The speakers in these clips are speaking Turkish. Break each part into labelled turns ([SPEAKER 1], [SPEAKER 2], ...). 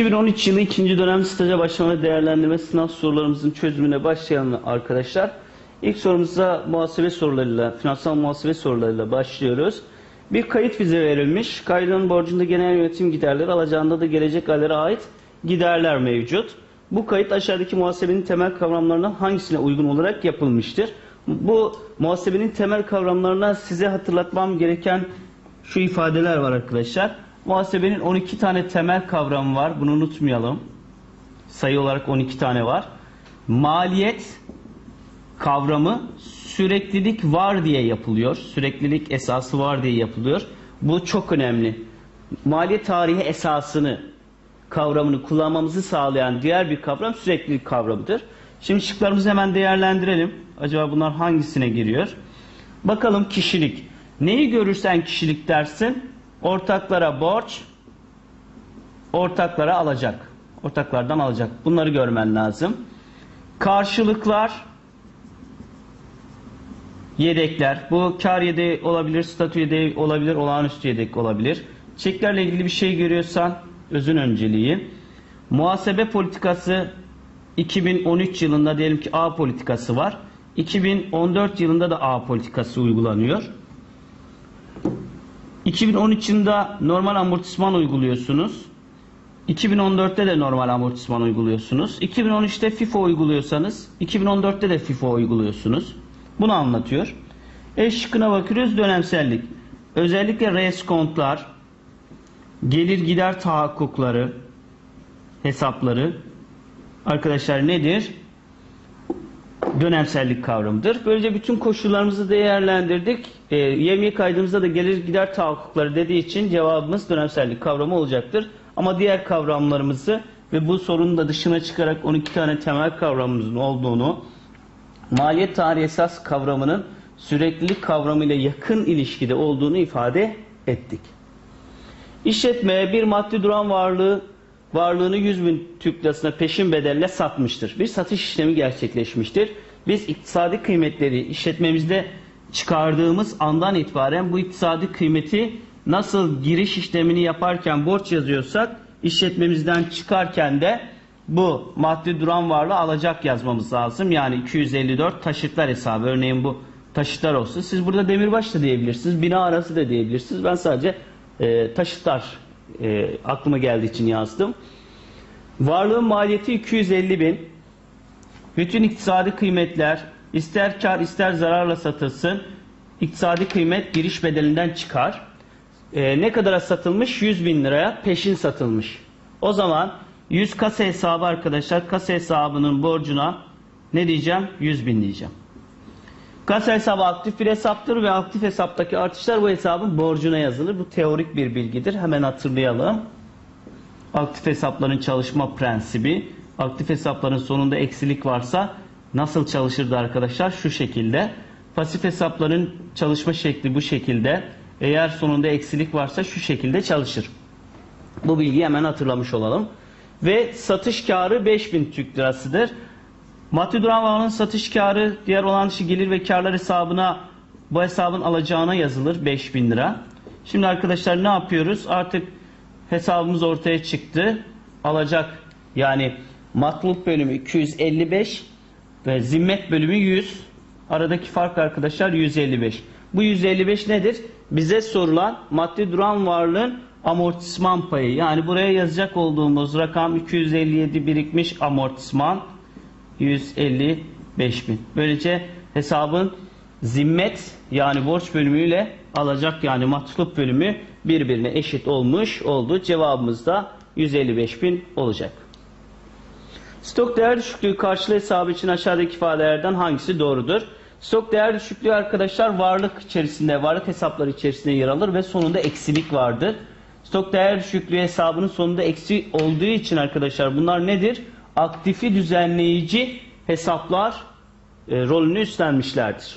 [SPEAKER 1] 2013 yılı 2. dönem staja başlama değerlendirme sınav sorularımızın çözümüne başlayalım arkadaşlar. İlk sorumuza muhasebe sorularıyla, finansal muhasebe sorularıyla başlıyoruz. Bir kayıt bize verilmiş. Kaydın borcunda genel yönetim giderleri, alacağında da gelecek aylara ait giderler mevcut. Bu kayıt aşağıdaki muhasebenin temel kavramlarından hangisine uygun olarak yapılmıştır? Bu muhasebenin temel kavramlarına size hatırlatmam gereken şu ifadeler var arkadaşlar. Muhasebenin 12 tane temel kavramı var. Bunu unutmayalım. Sayı olarak 12 tane var. Maliyet kavramı süreklilik var diye yapılıyor. Süreklilik esası var diye yapılıyor. Bu çok önemli. Maliyet tarihi esasını kavramını kullanmamızı sağlayan diğer bir kavram süreklilik kavramıdır. Şimdi şıklarımızı hemen değerlendirelim. Acaba bunlar hangisine giriyor? Bakalım kişilik. Neyi görürsen kişilik dersin? Ortaklara borç, ortaklara alacak. Ortaklardan alacak. Bunları görmen lazım. Karşılıklar, yedekler. Bu kar yedeği olabilir, statü yedeği olabilir, olağanüstü yedek olabilir. Çeklerle ilgili bir şey görüyorsan özün önceliği. Muhasebe politikası 2013 yılında diyelim ki A politikası var. 2014 yılında da A politikası uygulanıyor. 2013 yılında normal amortisman uyguluyorsunuz. 2014'te de normal amortisman uyguluyorsunuz. 2013'te FIFO uyguluyorsanız 2014'te de FIFO uyguluyorsunuz. Bunu anlatıyor. E şıkkına bakıyoruz, dönemsellik. Özellikle reskontlar, gelir gider tahakkukları, hesapları arkadaşlar nedir? Dönemsellik kavramıdır. Böylece bütün koşullarımızı değerlendirdik. YMY kaydımızda da gelir gider tahakkukları dediği için cevabımız dönemsellik kavramı olacaktır. Ama diğer kavramlarımızı ve bu sorunun da dışına çıkarak 12 tane temel kavramımızın olduğunu, maliyet tarihi esas kavramının süreklilik kavramıyla yakın ilişkide olduğunu ifade ettik. İşletme bir maddi duran varlığını 100.000 Türk lirasına peşin bedelle satmıştır. Bir satış işlemi gerçekleşmiştir. Biz iktisadi kıymetleri işletmemizde çıkardığımız andan itibaren bu iktisadi kıymeti nasıl giriş işlemini yaparken borç yazıyorsak işletmemizden çıkarken de bu maddi duran varlığı alacak yazmamız lazım. Yani 254 taşıtlar hesabı. Örneğin bu taşıtlar olsun. Siz burada demirbaş da diyebilirsiniz. Bina arası da diyebilirsiniz. Ben sadece taşıtlar aklıma geldiği için yazdım. Varlığın maliyeti 250.000. Bütün iktisadi kıymetler ister kar ister zararla satılsın. İktisadi kıymet giriş bedelinden çıkar. Ne kadara satılmış? 100.000 liraya peşin satılmış. O zaman 100 kasa hesabı arkadaşlar. Kasa hesabının borcuna ne diyeceğim? 100.000 diyeceğim. Kasa hesabı aktif bir hesaptır ve aktif hesaptaki artışlar bu hesabın borcuna yazılır. Bu teorik bir bilgidir. Hemen hatırlayalım. Aktif hesapların çalışma prensibi. Aktif hesapların sonunda eksilik varsa nasıl çalışırdı arkadaşlar? Şu şekilde. Pasif hesapların çalışma şekli bu şekilde. Eğer sonunda eksilik varsa şu şekilde çalışır. Bu bilgiyi hemen hatırlamış olalım. Ve satış karı 5.000 Türk lirasıdır. Maddi duran varlığın satış karı diğer olan dışı gelir ve karlar hesabına bu hesabın alacağına yazılır 5.000 lira. Şimdi arkadaşlar ne yapıyoruz? Artık hesabımız ortaya çıktı. Alacak yani matluk bölümü 255 ve zimmet bölümü 100. Aradaki fark arkadaşlar 155. Bu 155 nedir? Bize sorulan maddi duran varlığın amortisman payı. Yani buraya yazacak olduğumuz rakam 257 birikmiş amortisman 155.000. Böylece hesabın zimmet yani borç bölümüyle alacak yani matluk bölümü birbirine eşit olmuş oldu. Cevabımız da 155.000 olacak. Stok değer düşüklüğü karşılığı hesabı için aşağıdaki ifadelerden hangisi doğrudur? Stok değer düşüklüğü arkadaşlar varlık içerisinde, varlık hesapları içerisinde yer alır ve sonunda eksilik vardır. Stok değer düşüklüğü hesabının sonunda eksi olduğu için arkadaşlar bunlar nedir? Aktifi düzenleyici hesaplar rolünü üstlenmişlerdir.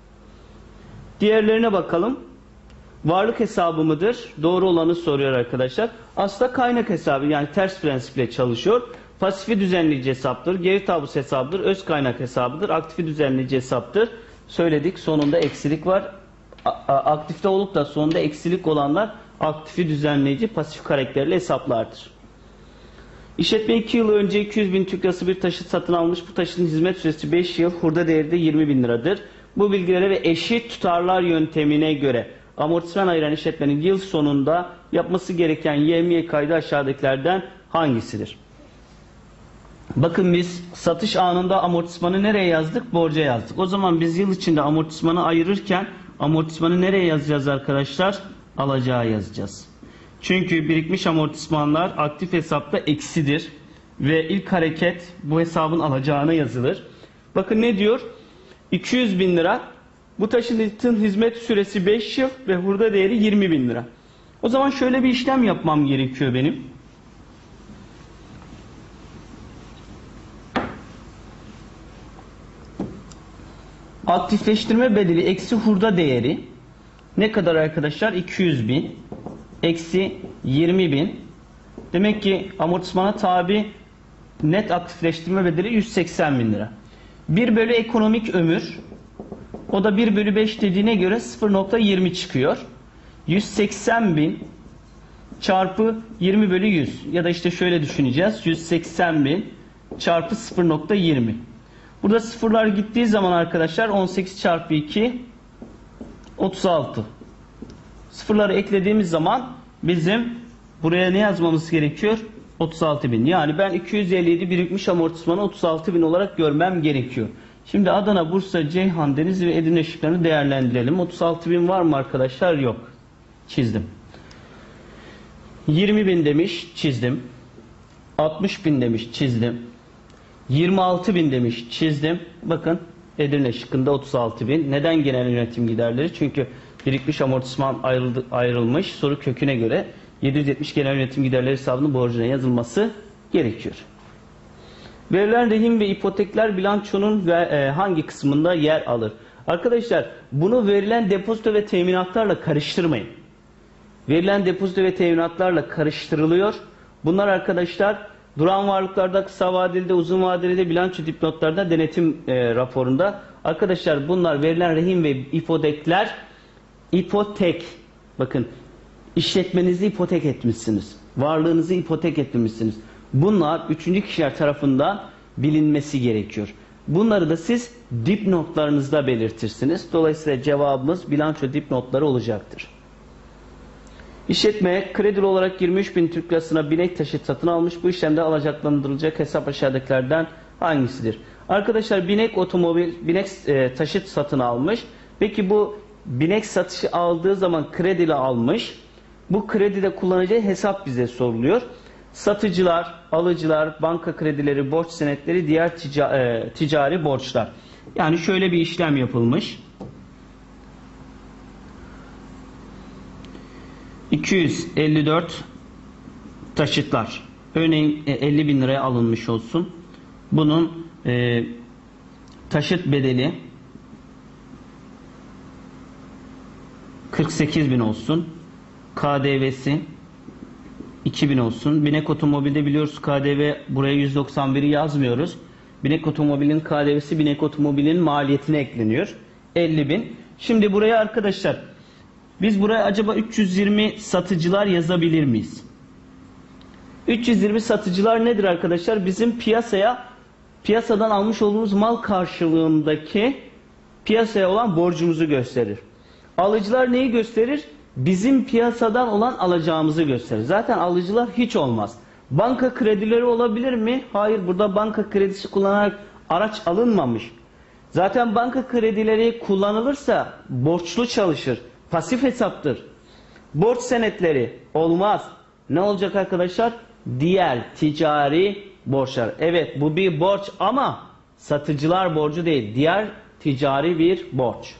[SPEAKER 1] Diğerlerine bakalım. Varlık hesabı mıdır? Doğru olanı soruyor arkadaşlar. Aslında kaynak hesabı yani ters prensiple çalışıyor. Pasifi düzenleyici hesaptır. Geri tabus hesabıdır. Öz kaynak hesabıdır. Aktifi düzenleyici hesaptır. Söyledik sonunda eksilik var. Aktifte olup da sonunda eksilik olanlar aktifi düzenleyici pasif karakterli hesaplardır. İşletme 2 yıl önce 200 bin Türk lirası bir taşıt satın almış. Bu taşıtın hizmet süresi 5 yıl, hurda değeri de 20 bin liradır. Bu bilgilere ve eşit tutarlar yöntemine göre amortisman ayıran işletmenin yıl sonunda yapması gereken YMY kaydı aşağıdakilerden hangisidir? Bakın biz satış anında amortismanı nereye yazdık? Borca yazdık. O zaman biz yıl içinde amortismanı ayırırken amortismanı nereye yazacağız arkadaşlar? Alacağı yazacağız. Çünkü birikmiş amortismanlar aktif hesapta eksidir. Ve ilk hareket bu hesabın alacağına yazılır. Bakın ne diyor? 200 bin lira. Bu taşıtın hizmet süresi 5 yıl ve hurda değeri 20 bin lira. O zaman şöyle bir işlem yapmam gerekiyor benim. Aktifleştirme bedeli eksi hurda değeri ne kadar arkadaşlar? 200 bin eksi 20 bin. Demek ki amortismana tabi net aktifleştirme bedeli 180 bin lira. 1 bölü ekonomik ömür, o da 1 bölü 5 dediğine göre 0.20 çıkıyor. 180 bin çarpı 20 bölü 100 ya da işte şöyle düşüneceğiz. 180 bin çarpı 0.20. Burada sıfırlar gittiği zaman arkadaşlar 18 çarpı 2 36. Sıfırları eklediğimiz zaman bizim buraya ne yazmamız gerekiyor? 36 bin. Yani ben 257 birikmiş amortismanı 36 bin olarak görmem gerekiyor. Şimdi Adana, Bursa, Ceyhan, Denizli ve Edirne şıklarını değerlendirelim. 36 bin var mı arkadaşlar? Yok. Çizdim. 20 bin demiş, çizdim. 60 bin demiş, çizdim. 26 bin demiş, çizdim. Bakın Edirne şıkkında 36 bin. Neden genel yönetim giderleri? Çünkü birikmiş amortisman ayrılmış. Soru köküne göre 770 genel yönetim giderleri hesabının borcuna yazılması gerekiyor. Verilen rehin ve ipotekler bilançonun hangi kısmında yer alır? Arkadaşlar bunu verilen depozito ve teminatlarla karıştırmayın. Verilen depozito ve teminatlarla karıştırılıyor. Bunlar arkadaşlar duran varlıklarda, kısa vadeli de, uzun vadeli de, bilanço dipnotlarda, denetim raporunda. Arkadaşlar bunlar verilen rehin ve ipotekler. İpotek. Bakın işletmenizi ipotek etmişsiniz. Varlığınızı ipotek etmişsiniz. Bunlar üçüncü kişiler tarafından bilinmesi gerekiyor. Bunları da siz dipnotlarınızda belirtirsiniz. Dolayısıyla cevabımız bilanço dipnotları olacaktır. İşletme kredili olarak 23 bin Türk lirasına binek taşıt satın almış. Bu işlemde alacaklandırılacak hesap aşağıdakilerden hangisidir? Arkadaşlar binek taşıt satın almış. Peki bu binek satışı aldığı zaman kredili almış. Bu kredide kullanacağı hesap bize soruluyor. Satıcılar, alıcılar, banka kredileri, borç senetleri, diğer ticari borçlar. Yani şöyle bir işlem yapılmış. 254 taşıtlar. Örneğin 50 bin liraya alınmış olsun. Bunun taşıt bedeli 48 bin olsun. KDV'si 2000 olsun. Binek otomobilde biliyoruz KDV buraya 191'i yazmıyoruz. Binek otomobilin KDV'si binek otomobilin maliyetine ekleniyor. 50 bin. Şimdi buraya arkadaşlar biz buraya acaba 320 satıcılar yazabilir miyiz? 320 satıcılar nedir arkadaşlar? Bizim piyasadan almış olduğumuz mal karşılığındaki piyasaya olan borcumuzu gösterir. Alıcılar neyi gösterir? Bizim piyasadan olan alacağımızı gösterir. Zaten alıcılar hiç olmaz. Banka kredileri olabilir mi? Hayır, burada banka kredisi kullanarak araç alınmamış. Zaten banka kredileri kullanılırsa borçlu çalışır. Pasif hesaptır. Borç senetleri olmaz. Ne olacak arkadaşlar? Diğer ticari borçlar. Evet, bu bir borç ama satıcılar borcu değil. Diğer ticari bir borç.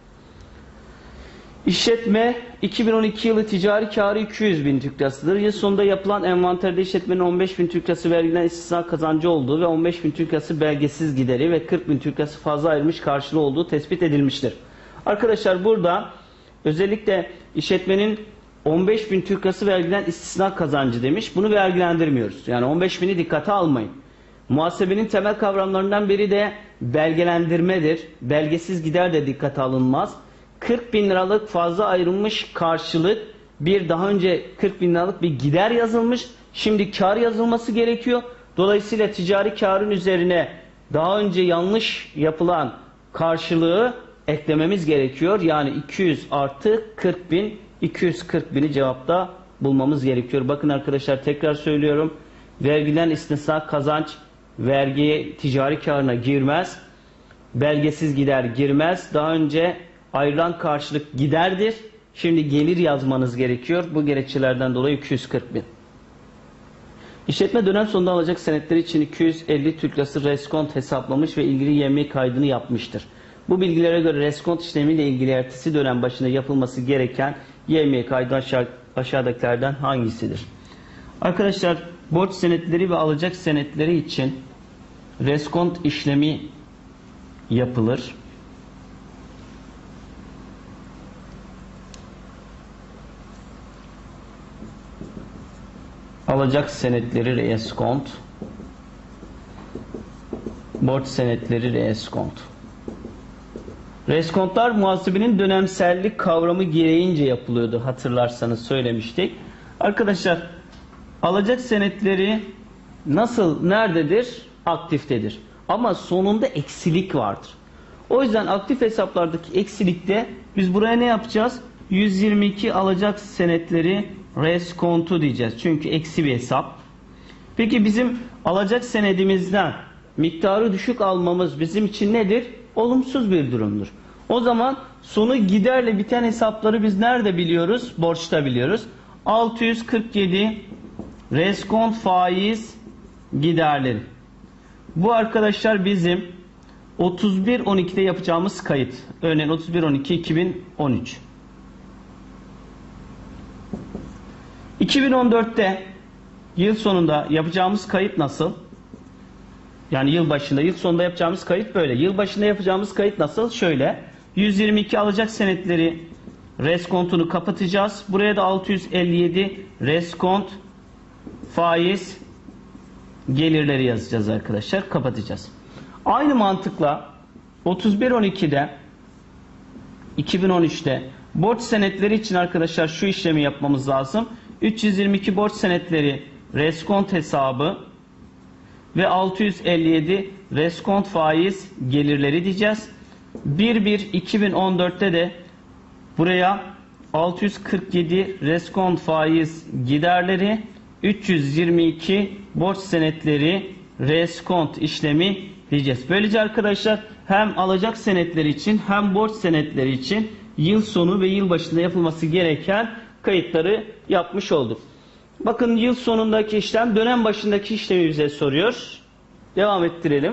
[SPEAKER 1] İşletme 2012 yılı ticari karı 200 bin Türk lirasıdır. Yıl sonunda yapılan envanterde işletmenin 15 bin Türk lirası vergiden istisna kazancı olduğu ve 15 bin Türk lirası belgesiz gideri ve 40 bin Türk lirası fazla ayrılmış karşılığı olduğu tespit edilmiştir. Arkadaşlar burada özellikle işletmenin 15 bin Türk lirası vergiden istisna kazancı demiş. Bunu vergilendirmiyoruz. Yani 15 bini dikkate almayın. Muhasebenin temel kavramlarından biri de belgelendirmedir. Belgesiz gider de dikkate alınmaz. 40 bin liralık fazla ayrılmış karşılık bir daha önce 40 bin liralık bir gider yazılmış. Şimdi kar yazılması gerekiyor. Dolayısıyla ticari karın üzerine daha önce yanlış yapılan karşılığı eklememiz gerekiyor. Yani 200 artı 40 bin, 240 bini cevapta bulmamız gerekiyor. Bakın arkadaşlar, tekrar söylüyorum. Vergiden istisna kazanç vergiye, ticari karına girmez. Belgesiz gider girmez. Daha önce ayrılan karşılık giderdir. Şimdi gelir yazmanız gerekiyor. Bu gerekçelerden dolayı 240 bin. İşletme dönem sonunda alacak senetleri için 250 Türk Lirası reskont hesaplamış ve ilgili yevmiye kaydını yapmıştır. Bu bilgilere göre reskont işlemiyle ilgili ertesi dönem başında yapılması gereken yevmiye kaydı aşağıdakilerden hangisidir? Arkadaşlar, borç senetleri ve alacak senetleri için reskont işlemi yapılır. Alacak senetleri reskont, borç senetleri reskont. Reskontlar muhasebenin dönemsellik kavramı gereğince yapılıyordu, hatırlarsanız söylemiştik. Arkadaşlar, alacak senetleri nasıl, nerededir? Aktiftedir. Ama sonunda eksilik vardır. O yüzden aktif hesaplardaki eksilikte biz buraya ne yapacağız? 122 alacak senetleri reskontu diyeceğiz. Çünkü eksi bir hesap. Peki bizim alacak senedimizden miktarı düşük almamız bizim için nedir? Olumsuz bir durumdur. O zaman sonu giderle biten hesapları biz nerede biliyoruz? Borçta biliyoruz. 647 reskont faiz giderleri. Bu arkadaşlar bizim 31.12'de yapacağımız kayıt. Örneğin 31.12.2013. 2014'te yıl sonunda yapacağımız kayıt nasıl? Yani yıl başında, yıl sonunda yapacağımız kayıt böyle. Yıl başında yapacağımız kayıt nasıl? Şöyle. 122 alacak senetleri reskontunu kapatacağız. Buraya da 657 reskont faiz gelirleri yazacağız arkadaşlar. Kapatacağız. Aynı mantıkla 31.12'de 2013'te borç senetleri için arkadaşlar şu işlemi yapmamız lazım. 322 borç senetleri reskont hesabı ve 657 reskont faiz gelirleri diyeceğiz. 1/1/2014'te de buraya 647 reskont faiz giderleri, 322 borç senetleri reskont işlemi diyeceğiz. Böylece arkadaşlar hem alacak senetleri için hem borç senetleri için yıl sonu ve yıl başında yapılması gereken kayıtları yapmış olduk. Bakın, yıl sonundaki işlem dönem başındaki işlemi bize soruyor. Devam ettirelim.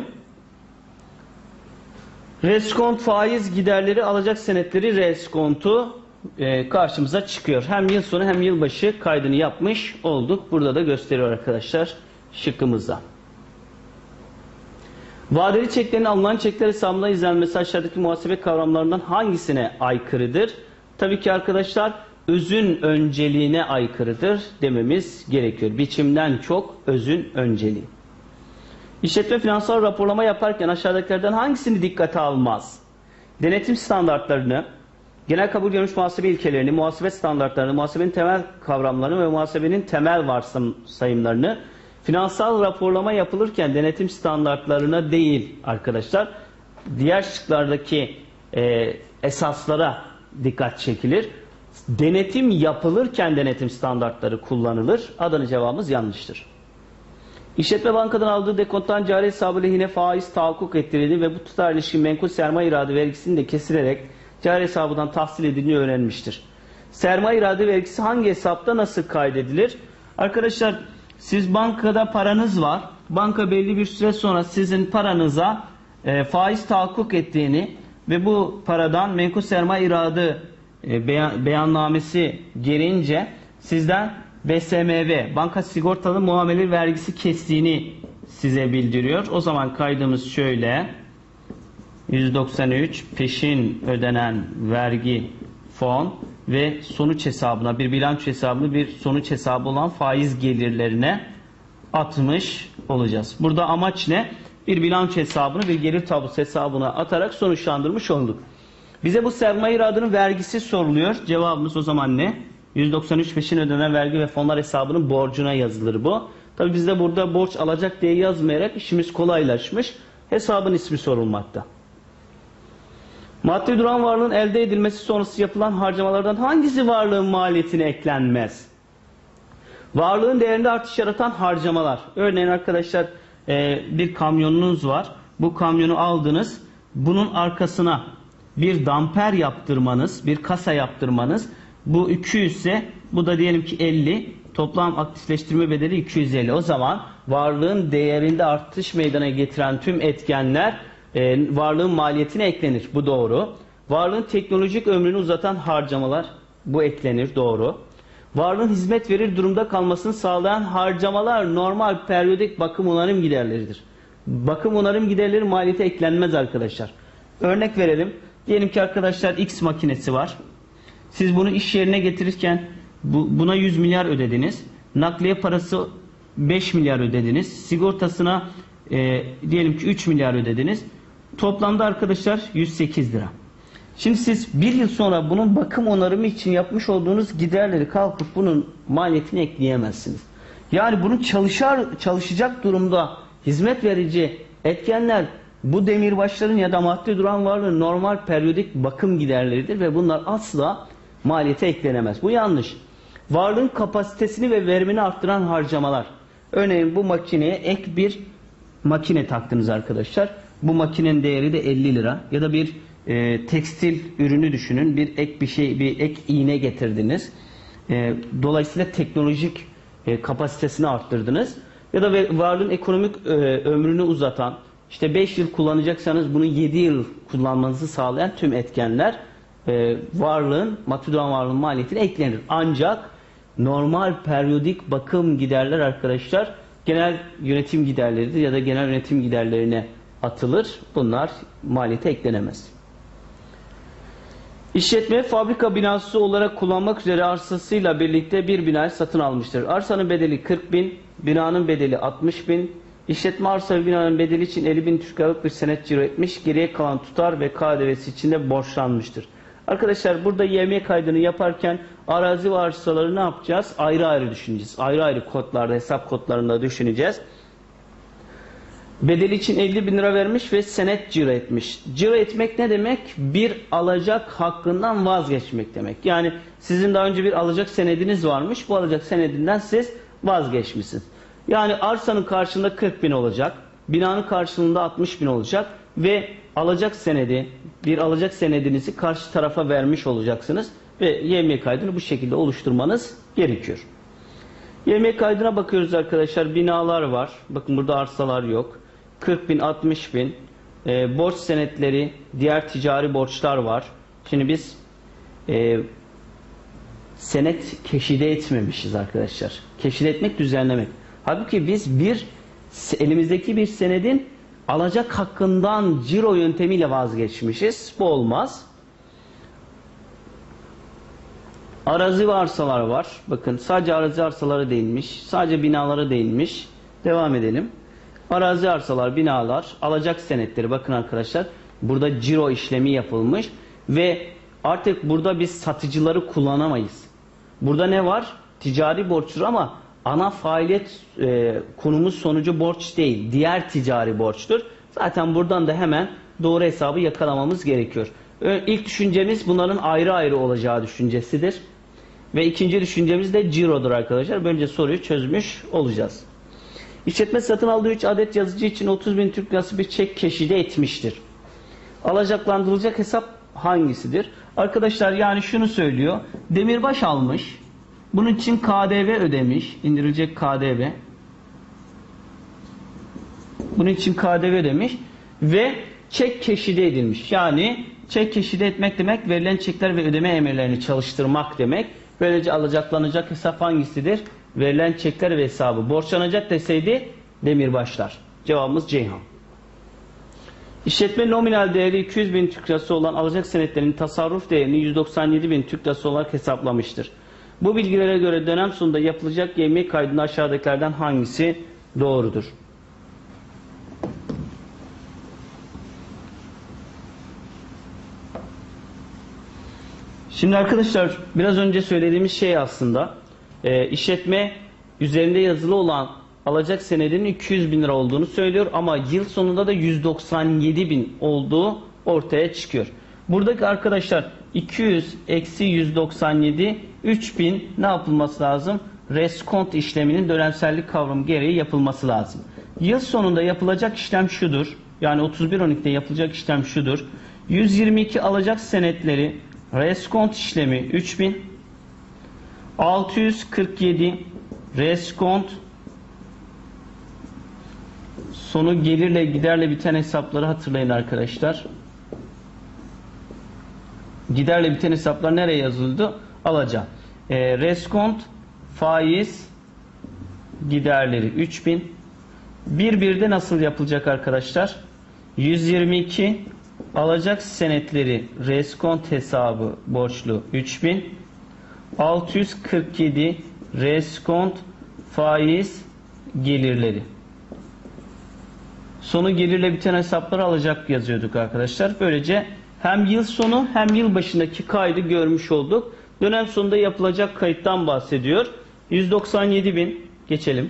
[SPEAKER 1] Reskont faiz giderleri alacak senetleri reskontu karşımıza çıkıyor. Hem yıl sonu hem yıl başı kaydını yapmış olduk. Burada da gösteriyor arkadaşlar şıkkımızda. Vadeli çeklerin alınan çekler hesabında izlenmesi aşağıdaki muhasebe kavramlarından hangisine aykırıdır? Tabii ki arkadaşlar özün önceliğine aykırıdır dememiz gerekiyor. Biçimden çok özün önceliği. İşletme finansal raporlama yaparken aşağıdakilerden hangisini dikkate almaz? Denetim standartlarını, genel kabul görmüş muhasebe ilkelerini, muhasebe standartlarını, muhasebenin temel kavramlarını ve muhasebenin temel varsayımlarını finansal raporlama yapılırken denetim standartlarına değil arkadaşlar, diğer şıklardaki esaslara dikkat çekilir. Denetim yapılırken denetim standartları kullanılır. Adana cevabımız yanlıştır. İşletme bankadan aldığı dekonttan cari hesabı lehine faiz tahakkuk ettirildi ve bu tutar ilişkin menkul sermaye irade vergisinin de kesilerek cari hesabından tahsil edildiğini öğrenmiştir. Sermaye irade vergisi hangi hesapta nasıl kaydedilir? Arkadaşlar, siz bankada paranız var. Banka belli bir süre sonra sizin paranıza faiz tahakkuk ettiğini ve bu paradan menkul sermaye irade beyannamesi gelince sizden BSMV, banka sigortalı muamele vergisi kestiğini size bildiriyor. O zaman kaydımız şöyle: 193 peşin ödenen vergi fon ve sonuç hesabına, bir bilanço hesabını bir sonuç hesabı olan faiz gelirlerine atmış olacağız. Burada amaç ne? Bir bilanço hesabını bir gelir tablosu hesabına atarak sonuçlandırmış olduk. Bize bu sermaye iradının vergisi soruluyor. Cevabımız o zaman ne? 193 peşin ödenen vergi ve fonlar hesabının borcuna yazılır bu. Tabi bizde burada borç alacak diye yazmayarak işimiz kolaylaşmış. Hesabın ismi sorulmakta. Maddi duran varlığın elde edilmesi sonrası yapılan harcamalardan hangisi varlığın maliyetine eklenmez? Varlığın değerinde artış yaratan harcamalar. Örneğin arkadaşlar bir kamyonunuz var. Bu kamyonu aldınız. Bunun arkasına bir damper yaptırmanız, bir kasa yaptırmanız. Bu 200 ise bu da diyelim ki 50. Toplam aktifleştirme bedeli 250. O zaman varlığın değerinde artış meydana getiren tüm etkenler varlığın maliyetine eklenir. Bu doğru. Varlığın teknolojik ömrünü uzatan harcamalar bu eklenir. Doğru. Varlığın hizmet verir durumda kalmasını sağlayan harcamalar normal periyodik bakım onarım giderleridir. Bakım onarım giderleri maliyete eklenmez arkadaşlar. Örnek verelim. Diyelim ki arkadaşlar X makinesi var. Siz bunu iş yerine getirirken buna 100 milyar ödediniz. Nakliye parası 5 milyar ödediniz. Sigortasına diyelim ki 3 milyar ödediniz. Toplamda arkadaşlar 108 lira. Şimdi siz bir yıl sonra bunun bakım onarımı için yapmış olduğunuz giderleri kalkıp bunun maliyetini ekleyemezsiniz. Yani bunun çalışacak durumda hizmet verici etkenler bu demirbaşların ya da maddi duran varlığın normal periyodik bakım giderleridir ve bunlar asla maliyete eklenemez. Bu yanlış. Varlığın kapasitesini ve verimini arttıran harcamalar. Örneğin bu makineye ek bir makine taktınız arkadaşlar. Bu makinenin değeri de 50 lira. Ya da bir tekstil ürünü düşünün. Bir ek bir ek iğne getirdiniz. Dolayısıyla teknolojik kapasitesini arttırdınız. Ya da varlığın ekonomik ömrünü uzatan, işte 5 yıl kullanacaksanız bunu 7 yıl kullanmanızı sağlayan tüm etkenler varlığın, maddi duran varlığın maliyetine eklenir. Ancak normal periyodik bakım giderler arkadaşlar genel yönetim giderleridir ya da genel yönetim giderlerine atılır. Bunlar maliyete eklenemez. İşletme fabrika binası olarak kullanmak üzere arsasıyla birlikte bir binayı satın almıştır. Arsanın bedeli 40.000, binanın bedeli 60.000. İşletme arsa ve binanın bedeli için 50.000 Türk liralık bir senet ciro etmiş. Geriye kalan tutar ve KDV'si içinde borçlanmıştır. Arkadaşlar burada YM kaydını yaparken arazi ve arsaları ne yapacağız? Ayrı ayrı düşüneceğiz. Ayrı ayrı kodlarda, hesap kodlarında düşüneceğiz. Bedeli için 50.000 lira vermiş ve senet ciro etmiş. Ciro etmek ne demek? Bir alacak hakkından vazgeçmek demek. Yani sizin daha önce bir alacak senediniz varmış. Bu alacak senedinden siz vazgeçmişsiniz. Yani arsanın karşılığında 40.000 olacak. Binanın karşılığında 60.000 olacak. Ve alacak senedi, bir alacak senedinizi karşı tarafa vermiş olacaksınız. Ve YM kaydını bu şekilde oluşturmanız gerekiyor. YM kaydına bakıyoruz arkadaşlar. Binalar var. Bakın burada arsalar yok. 40.000, 60.000. Borç senetleri, diğer ticari borçlar var. Şimdi biz senet keşide etmemişiz arkadaşlar. Keşide etmek, düzenlemek. Halbuki biz elimizdeki bir senedin alacak hakkından ciro yöntemiyle vazgeçmişiz. Bu olmaz. Arazi ve arsalar var. Bakın sadece arazi arsaları değinmiş. Sadece binalara değinmiş. Devam edelim. Arazi arsalar, binalar, alacak senetleri. Bakın arkadaşlar burada ciro işlemi yapılmış. Ve artık burada biz satıcıları kullanamayız. Burada ne var? Ticari borçtur ama ana faaliyet konumuz sonucu borç değil. Diğer ticari borçtur. Zaten buradan da hemen doğru hesabı yakalamamız gerekiyor. İlk düşüncemiz bunların ayrı ayrı olacağı düşüncesidir. Ve ikinci düşüncemiz de cirodur arkadaşlar. Böylece soruyu çözmüş olacağız. İşletme satın aldığı 3 adet yazıcı için 30.000 Türk lirası bir çek keşide etmiştir. Alacaklandırılacak hesap hangisidir? Arkadaşlar yani şunu söylüyor. Demirbaş almış. Bunun için KDV ödemiş. İndirilecek KDV. Bunun için KDV ödemiş. Ve çek keşide edilmiş. Yani çek keşide etmek demek verilen çekler ve ödeme emirlerini çalıştırmak demek. Böylece alacaklanacak hesap hangisidir? Verilen çekler ve hesabı. Borçlanacak deseydi demirbaşlar. Cevabımız Ceyhan. İşletme nominal değeri 200.000 Türk lirası olan alacak senetlerinin tasarruf değerini 197.000 Türk lirası olarak hesaplamıştır. Bu bilgilere göre dönem sonunda yapılacak YM kaydında aşağıdakilerden hangisi doğrudur? Şimdi arkadaşlar biraz önce söylediğimiz şey aslında işletme üzerinde yazılı olan alacak senedinin 200 bin lira olduğunu söylüyor ama yıl sonunda da 197 bin olduğu ortaya çıkıyor. Buradaki arkadaşlar 200 eksi 197 3000 ne yapılması lazım? Reskont işleminin dönemsellik kavramı gereği yapılması lazım. Yıl sonunda yapılacak işlem şudur. Yani 31.12'de yapılacak işlem şudur. 122 alacak senetleri reskont işlemi 3000, 647 reskont sonu gelirle giderle biten hesapları hatırlayın arkadaşlar. Giderle biten hesaplar nereye yazıldı? Alacağım. Reskont faiz giderleri 3000. Bir de nasıl yapılacak arkadaşlar? 122 alacak senetleri reskont hesabı borçlu 3000. 647 reskont faiz gelirleri. Sonu gelirle biten hesapları alacak yazıyorduk arkadaşlar. Böylece hem yıl sonu hem yıl başındaki kaydı görmüş olduk. Dönem sonunda yapılacak kayıttan bahsediyor. 197 bin geçelim.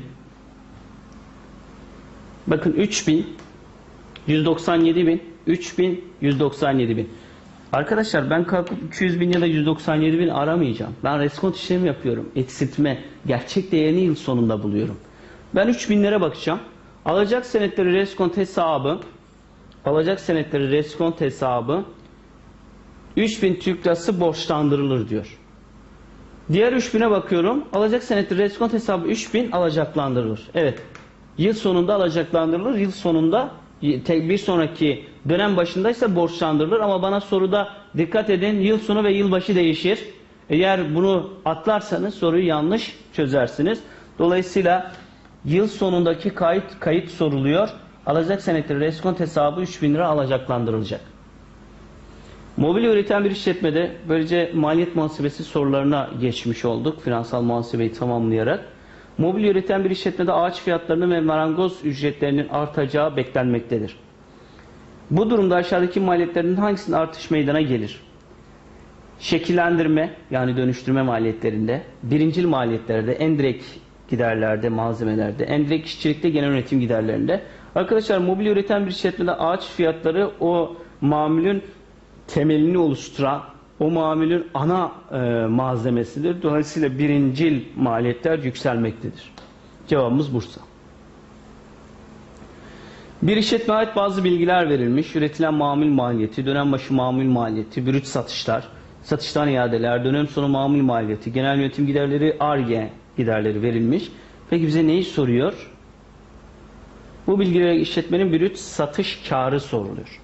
[SPEAKER 1] Bakın 3000, 197 bin, 3000, 197 bin. Arkadaşlar ben kalkıp 200 bin ya da 197 bin aramayacağım. Ben reskont işlemi yapıyorum. Eksiltme, gerçek değerini yıl sonunda buluyorum. Ben 3000'lere bakacağım. Alacak senetleri reskont hesabı, alacak senetleri reskont hesabı 3000 Türk lirası borçlandırılır diyor. Diğer 3000'e bakıyorum. Alacak senetleri reskont hesabı 3000 alacaklandırılır. Evet. Yıl sonunda alacaklandırılır. Yıl sonunda bir sonraki dönem başındaysa borçlandırılır. Ama bana soruda dikkat edin, yıl sonu ve yılbaşı değişir. Eğer bunu atlarsanız soruyu yanlış çözersiniz. Dolayısıyla yıl sonundaki kayıt soruluyor. Alacak senetleri reskont hesabı 3000 lira alacaklandırılacak. Mobilya üreten bir işletmede böylece maliyet muhasebesi sorularına geçmiş olduk. Finansal muhasebeyi tamamlayarak. Mobilya üreten bir işletmede ağaç fiyatlarının ve marangoz ücretlerinin artacağı beklenmektedir. Bu durumda aşağıdaki maliyetlerin hangisinin artış meydana gelir? Şekillendirme yani dönüştürme maliyetlerinde, birincil maliyetlerde, endirekt giderlerde, malzemelerde, endirekt işçilikte, genel üretim giderlerinde. Arkadaşlar mobilya üreten bir işletmede ağaç fiyatları o mamulün temelini oluşturan, o mamulün ana malzemesidir. Dolayısıyla birincil maliyetler yükselmektedir. Cevabımız Bursa. Bir işletmeye ait bazı bilgiler verilmiş. Üretilen mamul maliyeti, dönem başı mamul maliyeti, brüt satışlar, satıştan iadeler, dönem sonu mamul maliyeti, genel yönetim giderleri, Ar-Ge giderleri verilmiş. Peki bize neyi soruyor? Bu bilgilere işletmenin brüt satış karı soruluyor.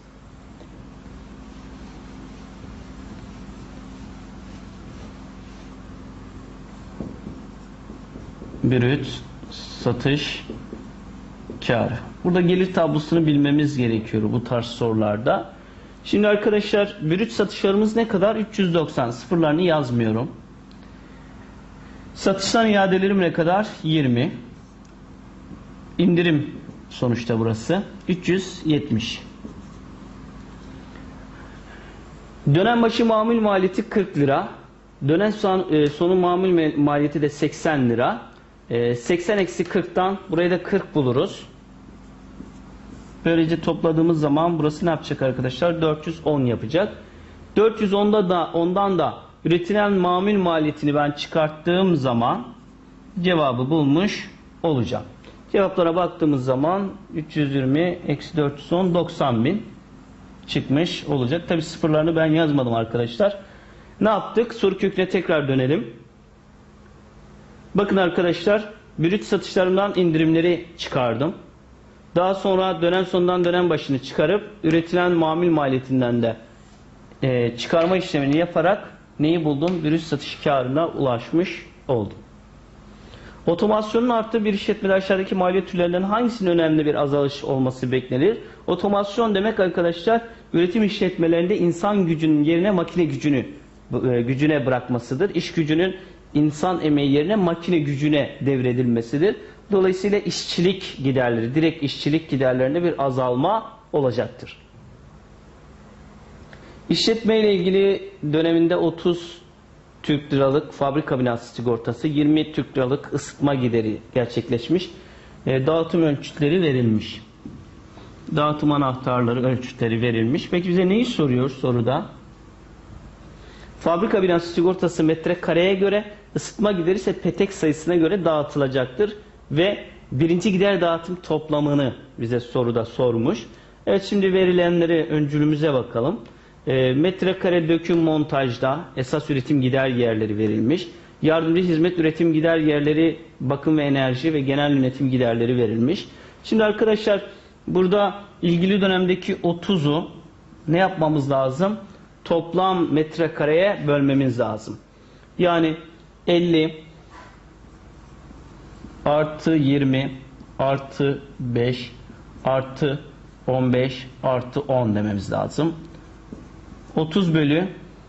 [SPEAKER 1] Brüt satış karı. Burada gelir tablosunu bilmemiz gerekiyor bu tarz sorularda. Şimdi arkadaşlar brüt satışlarımız ne kadar? 390. Sıfırlarını yazmıyorum. Satıştan iadelerim ne kadar? 20. İndirim sonuçta burası. 370. Dönem başı mamul maliyeti 40 lira. Dönem sonu mamul maliyeti de 80 lira. 80 eksi 40'tan burayı da 40 buluruz. Böylece topladığımız zaman burası ne yapacak arkadaşlar? 410 yapacak. 410'dan da üretilen mamul maliyetini ben çıkarttığım zaman cevabı bulmuş olacağım. Cevaplara baktığımız zaman 320 eksi 410 90 bin çıkmış olacak. Tabi sıfırlarını ben yazmadım arkadaşlar. Ne yaptık? Soru köküne tekrar dönelim. Bakın arkadaşlar, brüt satışlarımdan indirimleri çıkardım. Daha sonra dönem sonundan dönem başını çıkarıp üretilen mamul maliyetinden de çıkarma işlemini yaparak neyi buldum? Brüt satış karına ulaşmış oldum. Otomasyonun arttığı bir işletmede aşağıdaki maliyet türlerinden hangisinin önemli bir azalış olması beklenir? Otomasyon demek arkadaşlar üretim işletmelerinde insan gücünün yerine makine gücüne bırakmasıdır. İş gücünün insan emeği yerine makine gücüne devredilmesidir. Dolayısıyla işçilik giderleri, direkt işçilik giderlerinde bir azalma olacaktır. İşletme ile ilgili döneminde 30 Türk liralık fabrika binası sigortası, 20 Türk liralık ısıtma gideri gerçekleşmiş. Dağıtım ölçütleri verilmiş. Dağıtım anahtarları ölçütleri verilmiş. Peki bize neyi soruyor soruda? Fabrika binası sigortası metrekareye göre, ısıtma gideri ise petek sayısına göre dağıtılacaktır. Ve birinci gider dağıtım toplamını bize soruda sormuş. Evet, şimdi verilenleri öncülümüze bakalım. Metrekare döküm montajda esas üretim gider yerleri verilmiş. Yardımcı hizmet üretim gider yerleri, bakım ve enerji ve genel yönetim giderleri verilmiş. Şimdi arkadaşlar burada ilgili dönemdeki 30'u ne yapmamız lazım? Toplam metrekareye bölmemiz lazım. Yani 50 artı 20 artı 5 artı 15 artı 10 dememiz lazım. 30 bölü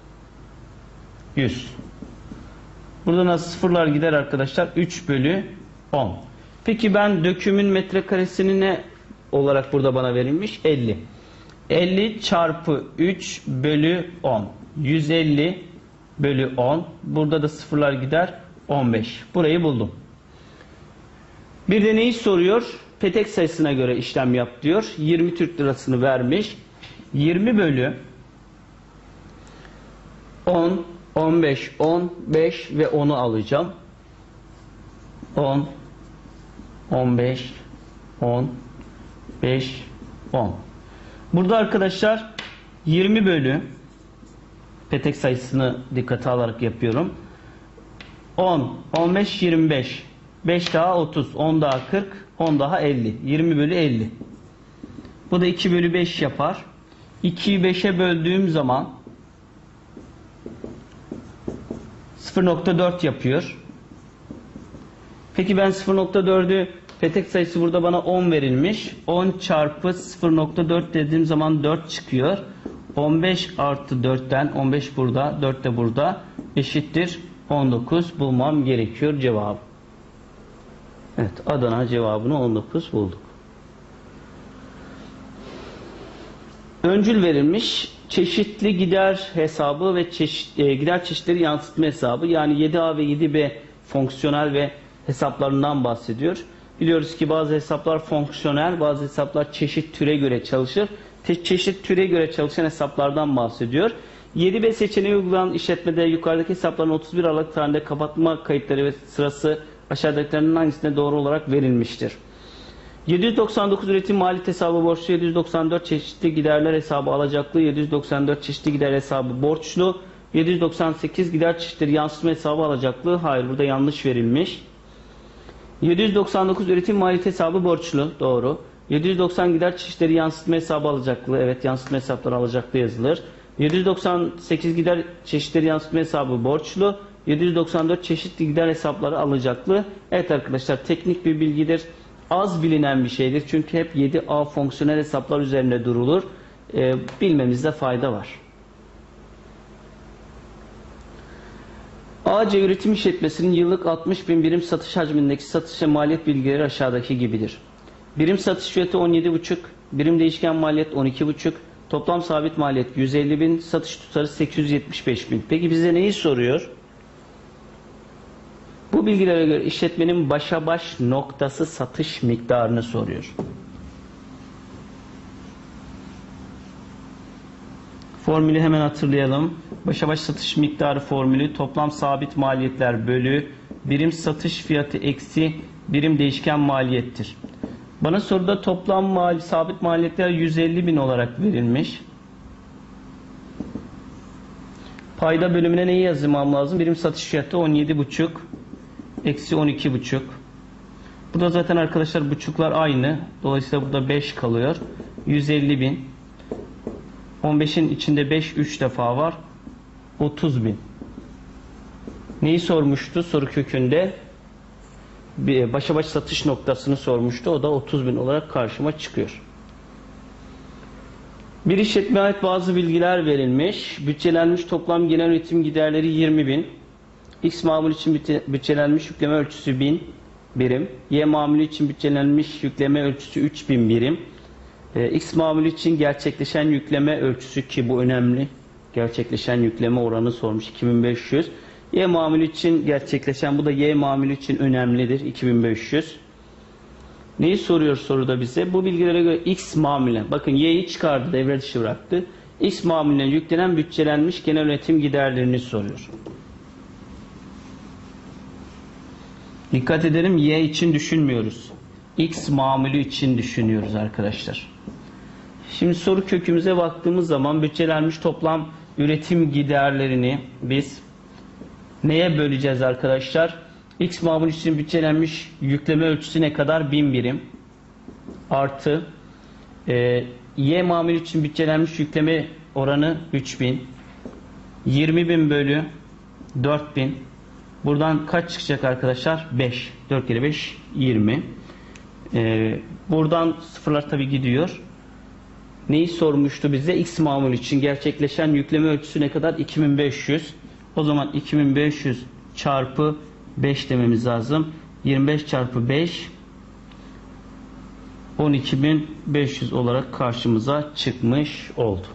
[SPEAKER 1] 100. Burada nasıl sıfırlar gider arkadaşlar? 3 bölü 10. Peki ben dökümün metrekaresini ne olarak burada bana verilmiş? 50. 50 çarpı 3 bölü 10. 150 bölü 10. Burada da sıfırlar gider. 15. Burayı buldum. Bir de neyi soruyor? Petek sayısına göre işlem yap diyor. 20 Türk lirasını vermiş. 20 bölü 10, 15, 15 ve 10'u alacağım. 10, 15, 10, 5, 10. Burada arkadaşlar 20 bölü petek sayısını dikkate alarak yapıyorum. 10, 15, 25. 5 daha 30, 10 daha 40, 10 daha 50. 20 bölü 50. Bu da 2 bölü 5 yapar. 2'yi 5'e böldüğüm zaman 0,4 yapıyor. Peki ben 0,4'ü petek sayısı burada bana 10 verilmiş. 10 çarpı 0,4 dediğim zaman 4 çıkıyor. 15 artı 4'ten 15 burada, 4 de burada eşittir 19 bulmam gerekiyor cevabı. Evet, Adana cevabını 19 bulduk. Öncül verilmiş. Çeşitli gider hesabı ve gider çeşitleri yansıtma hesabı, yani 7A ve 7B fonksiyonel ve hesaplarından bahsediyor. Biliyoruz ki bazı hesaplar fonksiyonel, bazı hesaplar çeşit türe göre çalışır. Çeşit türe göre çalışan hesaplardan bahsediyor. 7B seçeneği uygulanan işletmede yukarıdaki hesapların 31 Aralık tarihinde kapatma kayıtları ve sırası aşağıdakilerinin hangisine doğru olarak verilmiştir? 799 üretim maliyet hesabı borçlu, 794 çeşitli giderler hesabı alacaklı, 794 çeşitli gider hesabı borçlu, 798 gider çeşitleri yansıtma hesabı alacaklı. Hayır, burada yanlış verilmiş. 799 üretim maliyet hesabı borçlu. Doğru. 790 gider çeşitleri yansıtma hesabı alacaklı. Evet, yansıtma hesapları alacaklı yazılır. 798 gider çeşitleri yansıtma hesabı borçlu. 794 çeşitli gider hesapları alacaklı. Evet arkadaşlar, teknik bir bilgidir. Az bilinen bir şeydir. Çünkü hep 7A fonksiyonel hesaplar üzerinde durulur. Bilmemizde fayda var. AC üretim işletmesinin yıllık 60.000 birim satış hacmindeki satış ve maliyet bilgileri aşağıdaki gibidir. Birim satış fiyatı 17,5, birim değişken maliyet 12,5, toplam sabit maliyet 150.000, satış tutarı 875.000. Peki bize neyi soruyor? Bu bilgilere göre işletmenin başa baş noktası satış miktarını soruyor. Formülü hemen hatırlayalım. Başa baş satış miktarı formülü toplam sabit maliyetler bölü birim satış fiyatı eksi birim değişken maliyettir. Bana soruda toplam sabit maliyetler 150.000 olarak verilmiş. Payda bölümüne neyi yazmam lazım? Birim satış fiyatı 17,5 eksi 12,5. Burada zaten arkadaşlar buçuklar aynı. Dolayısıyla burada 5 kalıyor. 150.000. 15'in içinde 5 3 defa var. 30.000. Neyi sormuştu soru kökünde? Başa baş satış noktasını sormuştu. O da 30.000 olarak karşıma çıkıyor. Bir işletmeye ait bazı bilgiler verilmiş. Bütçelenmiş toplam genel üretim giderleri 20.000. X mamul için bütçelenmiş yükleme ölçüsü 1000 birim. Y mamulü için bütçelenmiş yükleme ölçüsü 3000 birim. X mamulü için gerçekleşen yükleme ölçüsü, ki bu önemli. gerçekleşen yükleme oranı sormuş 2500. Y mamülü için gerçekleşen, bu da Y mamülü için önemlidir 2500. Neyi soruyor soruda bize? Bu bilgilere göre X mamülüne, bakın Y'yi çıkardı, devre dışı bıraktı. X mamülüne yüklenen bütçelenmiş genel üretim giderlerini soruyor. Dikkat edelim, Y için düşünmüyoruz. X mamülü için düşünüyoruz arkadaşlar. Şimdi soru kökümüze baktığımız zaman bütçelenmiş toplam üretim giderlerini biz neye böleceğiz arkadaşlar? X mamul için bütçelenmiş yükleme ölçüsü ne kadar? 1000 birim. Artı Y mamul için bütçelenmiş yükleme oranı 3000. 20.000 bölü 4000. Buradan kaç çıkacak arkadaşlar? 5. 4 kere 5 20. Buradan sıfırlar tabi gidiyor. Neyi sormuştu bize? X mamul için gerçekleşen yükleme ölçüsü ne kadar? 2500. O zaman 2500 çarpı 5 dememiz lazım. 25 çarpı 5 12.500 olarak karşımıza çıkmış oldu.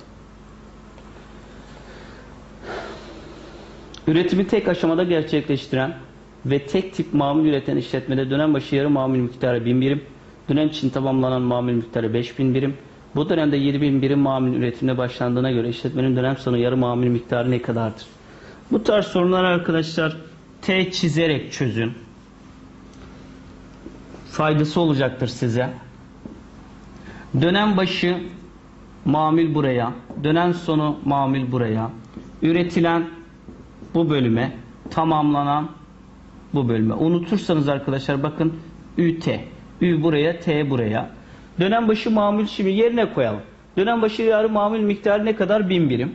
[SPEAKER 1] Üretimi tek aşamada gerçekleştiren ve tek tip mamul üreten işletmede dönem başı yarı mamul miktarı 1000 birim, dönem için tamamlanan mamul miktarı 5000 birim. Bu dönemde 7000 birim mamul üretimine başlandığına göre işletmenin dönem sonu yarı mamul miktarı ne kadardır? Bu tarz sorular arkadaşlar T çizerek çözün. Faydası olacaktır size. Dönem başı mamul buraya, dönem sonu mamul buraya, üretilen bu bölüme, tamamlanan bu bölüme. Unutursanız arkadaşlar bakın ÜT. Ü buraya, T buraya. Dönem başı mamul şimdi yerine koyalım. Dönem başı yarı mamul miktarı ne kadar? 1000 birim.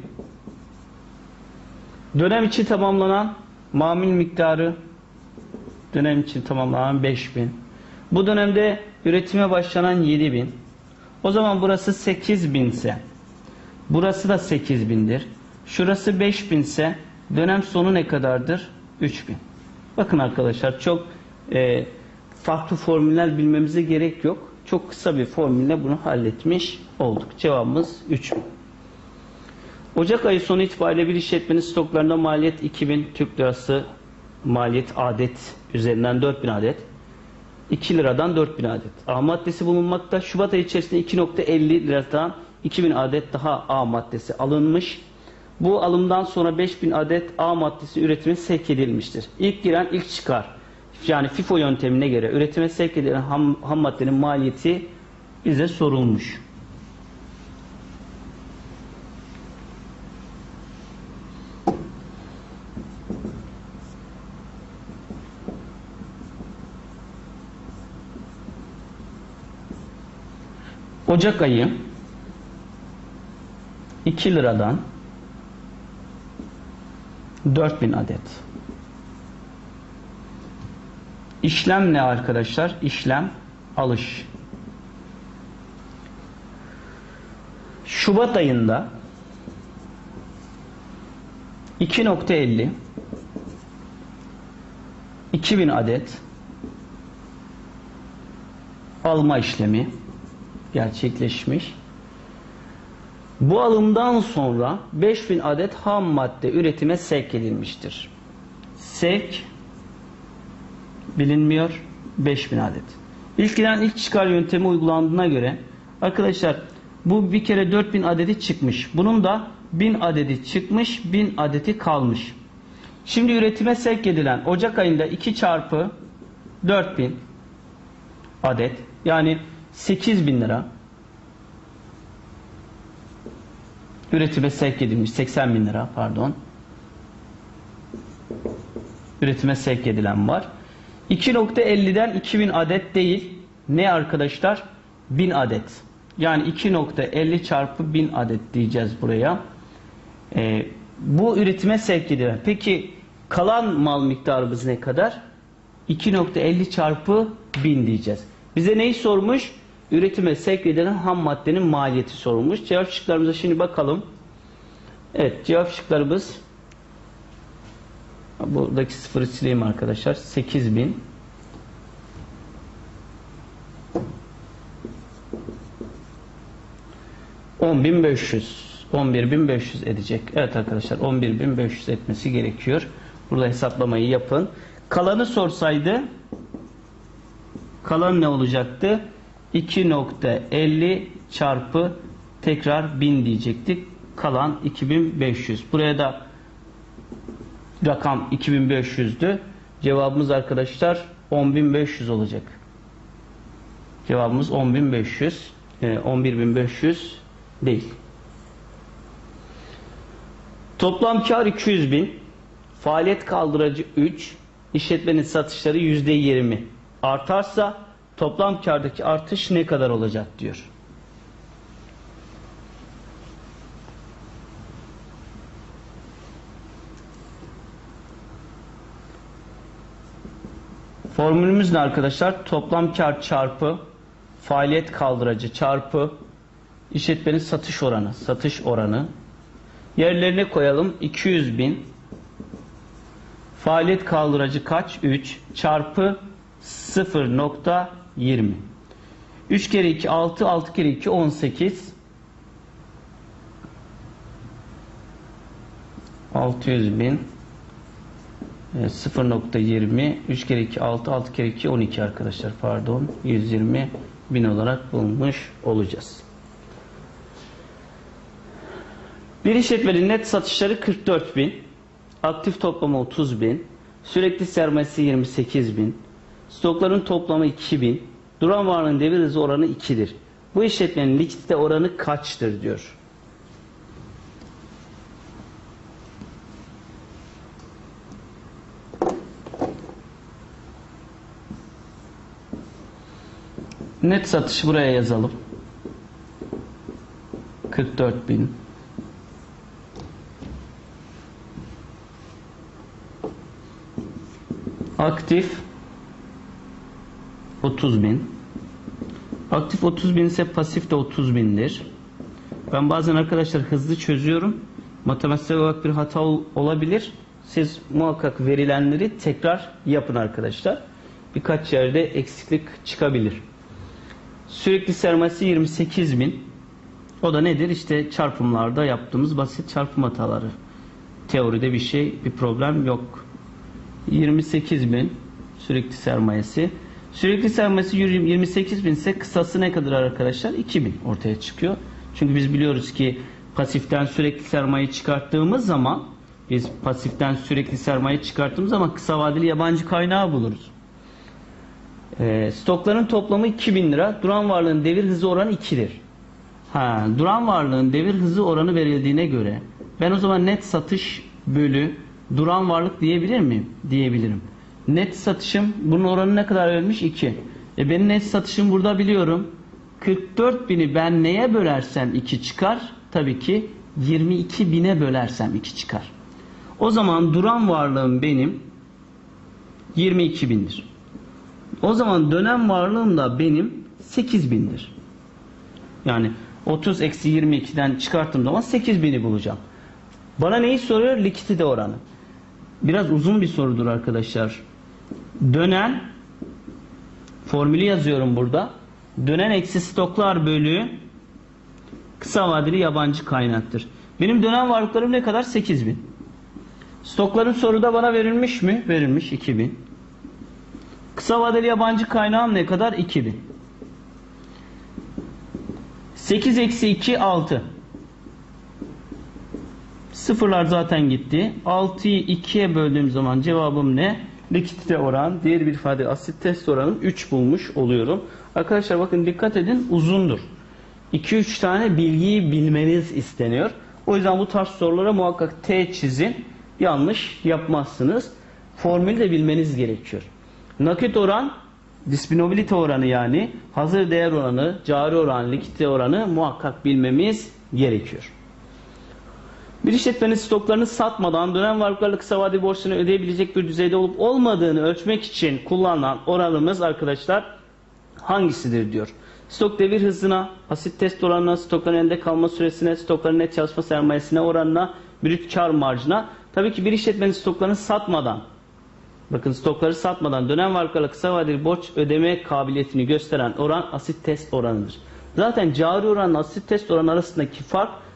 [SPEAKER 1] Dönem içi tamamlanan mamul miktarı, dönem için tamamlanan 5000. Bu dönemde üretime başlanan 7000. O zaman burası 8000 ise burası da 8000'dir. Şurası 5000 ise dönem sonu ne kadardır? 3000. Bakın arkadaşlar çok farklı formüller bilmemize gerek yok. Çok kısa bir formülle bunu halletmiş olduk. Cevabımız 3000. Ocak ayı sonu itibariyle bir işletmenin stoklarında maliyet 2000 Türk lirası, maliyet adet üzerinden 4000 adet. 2 liradan 4000 adet. A maddesi bulunmakta. Şubat ayı içerisinde 2.50 liradan 2000 adet daha A maddesi alınmış. Bu alımdan sonra 5000 adet A maddesi üretime sevk edilmiştir. İlk giren ilk çıkar. Yani FIFO yöntemine göre üretime sevk edilen ham maddenin maliyeti bize sorulmuş. Ocak ayı 2 liradan 4000 adet. İşlem ne arkadaşlar? İşlem alış. Şubat ayında 2.50 2000 adet alma işlemi gerçekleşmiş. Bu alımdan sonra 5000 adet ham madde üretime sevk edilmiştir. Sevk bilinmiyor. 5000 adet. İlk giren ilk çıkar yöntemi uygulandığına göre arkadaşlar bu bir kere 4000 adedi çıkmış. Bunun da 1000 adedi çıkmış, 1000 adeti kalmış. Şimdi üretime sevk edilen Ocak ayında 2 çarpı 4000 adet yani 8000 lira üretime sevk edilmiş. 80.000 lira pardon. Üretime sevk edilen var. 2.50'den 2000 adet değil. Ne arkadaşlar? 1000 adet. Yani 2.50 çarpı 1000 adet diyeceğiz buraya. Bu üretime sevk edilen. Peki kalan mal miktarımız ne kadar? 2.50 çarpı 1000 diyeceğiz. Bize neyi sormuş? Üretime sevk edilen ham maddenin maliyeti sorulmuş. Cevap şıklarımıza şimdi bakalım. Evet, cevap şıklarımız buradaki sıfırı sileyim arkadaşlar. 8000 10.500 11.500 edecek. Evet arkadaşlar 11.500 etmesi gerekiyor. Burada hesaplamayı yapın. Kalanı sorsaydı kalan ne olacaktı? 2.50 çarpı tekrar 1000 diyecektik. Kalan 2500. Buraya da rakam 2500'dü. Cevabımız arkadaşlar 10.500 olacak. Cevabımız 10.500. 11.500 değil. Toplam kar 200.000. Faaliyet kaldıracı 3. İşletmenin satışları %20 artarsa toplam kardaki artış ne kadar olacak diyor. Formülümüz ne arkadaşlar? Toplam kar çarpı faaliyet kaldıracı çarpı işletmenin satış oranı. Satış oranı. Yerlerine koyalım. 200.000 faaliyet kaldıracı kaç? 3 çarpı 0.20. 3 kere 2 6, 6 kere 2 18. 600.000 0.20 3 kere 2 6, 6 kere 2 12 arkadaşlar, pardon, 120.000 olarak bulmuş olacağız. Bir işletmenin net satışları 44.000, aktif toplamı 30.000, sürekli sermayesi 28.000, stokların toplamı 2.000, duran varlığın devir hızı oranı 2'dir. Bu işletmenin likidite oranı kaçtır diyor. Net satışı buraya yazalım. 44.000. Aktif 30.000. Aktif 30.000 ise pasif de 30.000'dir. Ben bazen arkadaşlar hızlı çözüyorum. Matematiksel olarak bir hata olabilir. Siz muhakkak verilenleri tekrar yapın arkadaşlar. Birkaç yerde eksiklik çıkabilir. Sürekli sermayesi 28.000. O da nedir? İşte çarpımlarda yaptığımız basit çarpım hataları. Teoride bir problem yok. 28.000 sürekli sermayesi. Sürekli sermayesi 28.000 ise kısası ne kadar arkadaşlar? 2.000 ortaya çıkıyor. Çünkü biz biliyoruz ki pasiften sürekli sermayeyi çıkarttığımız zaman kısa vadeli yabancı kaynağı buluruz. Stokların toplamı 2.000 lira. Duran varlığın devir hızı oranı 2'dir. Duran varlığın devir hızı oranı verildiğine göre ben o zaman net satış bölü duran varlık diyebilir miyim? Diyebilirim. Net satışım, bunun oranı ne kadar verilmiş? 2. Benim net satışım burada biliyorum. 44.000'i ben neye bölersem 2 çıkar? Tabii ki 22.000'e bölersem 2 çıkar. O zaman duran varlığım benim 22.000'dir. O zaman dönem varlığım da benim 8.000'dir. Yani 30 eksi 22'den çıkarttığım zaman 8.000'i bulacağım. Bana neyi soruyor? Likidite oranı. Biraz uzun bir sorudur arkadaşlar. Dönen, formülü yazıyorum burada. Dönen eksi stoklar bölü kısa vadeli yabancı kaynaktır. Benim dönem varlıklarım ne kadar? 8.000. Stokların soruda bana verilmiş mi? Verilmiş 2.000. Kısa vadeli yabancı kaynağım ne kadar? 2.000. 8 eksi 2 6. Sıfırlar zaten gitti. 6'yı 2'ye böldüğüm zaman cevabım ne? Likidite oran, diğer bir ifade asit test oranım 3 bulmuş oluyorum. Arkadaşlar bakın dikkat edin, uzundur. 2-3 tane bilgiyi bilmeniz isteniyor. O yüzden bu tarz sorulara muhakkak T çizin. Yanlış yapmazsınız. Formülü de bilmeniz gerekiyor. Nakit oran, disponibilite oranı yani hazır değer oranı, cari oran, likidite oranı muhakkak bilmemiz gerekiyor. Bir işletmenin stoklarını satmadan dönem varlıklarla kısa vadeli borçlarını ödeyebilecek bir düzeyde olup olmadığını ölçmek için kullanılan oranımız arkadaşlar hangisidir diyor. Stok devir hızına, asit test oranına, stokların elinde kalma süresine, stokların net çalışma sermayesine oranına, brüt kar marjına. Tabii ki bir işletmenin stoklarını satmadan, bakın stokları satmadan dönem varlıklarla kısa vadeli borç ödeme kabiliyetini gösteren oran asit test oranıdır. Zaten cari oranla asit test oranı arasındaki fark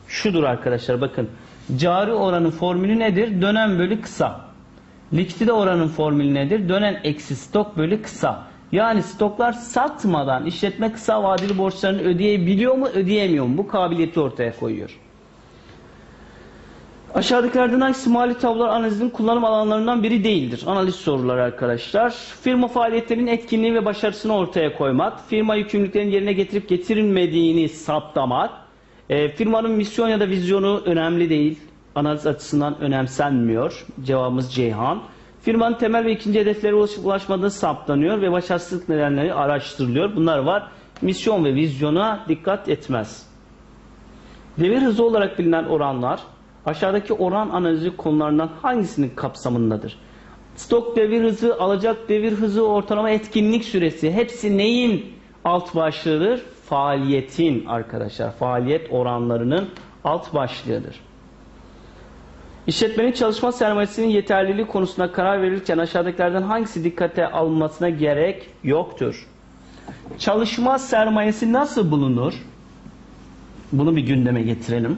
[SPEAKER 1] şudur arkadaşlar, bakın. Cari oranın formülü nedir? Dönem bölü kısa. Likidite oranın formülü nedir? Dönem eksi stok bölü kısa. Yani stoklar satmadan işletme kısa vadeli borçlarını ödeyebiliyor mu, ödeyemiyor mu? Bu kabiliyeti ortaya koyuyor. Aşağıdakilerden hangisi mali tablolar analizinin kullanım alanlarından biri değildir? Analiz soruları arkadaşlar. Firma faaliyetlerinin etkinliği ve başarısını ortaya koymak, firma yükümlülüklerini yerine getirip getirilmediğini saptamak, firmanın misyon ya da vizyonu önemli değil, analiz açısından önemsenmiyor. Cevabımız Ceyhan. Firmanın temel ve ikinci hedeflere ulaşmadığı saptanıyor ve başarısızlık nedenleri araştırılıyor. Bunlar var. Misyon ve vizyona dikkat etmez. Devir hızı olarak bilinen oranlar aşağıdaki oran analizi konularından hangisinin kapsamındadır? Stok devir hızı, alacak devir hızı, ortalama etkinlik süresi, hepsi neyin alt başlığıdır? Faaliyetin arkadaşlar. Faaliyet oranlarının alt başlığıdır. İşletmenin çalışma sermayesinin yeterliliği konusunda karar verilirken aşağıdakilerden hangisi dikkate alınmasına gerek yoktur? Çalışma sermayesi nasıl bulunur? Bunu bir gündeme getirelim.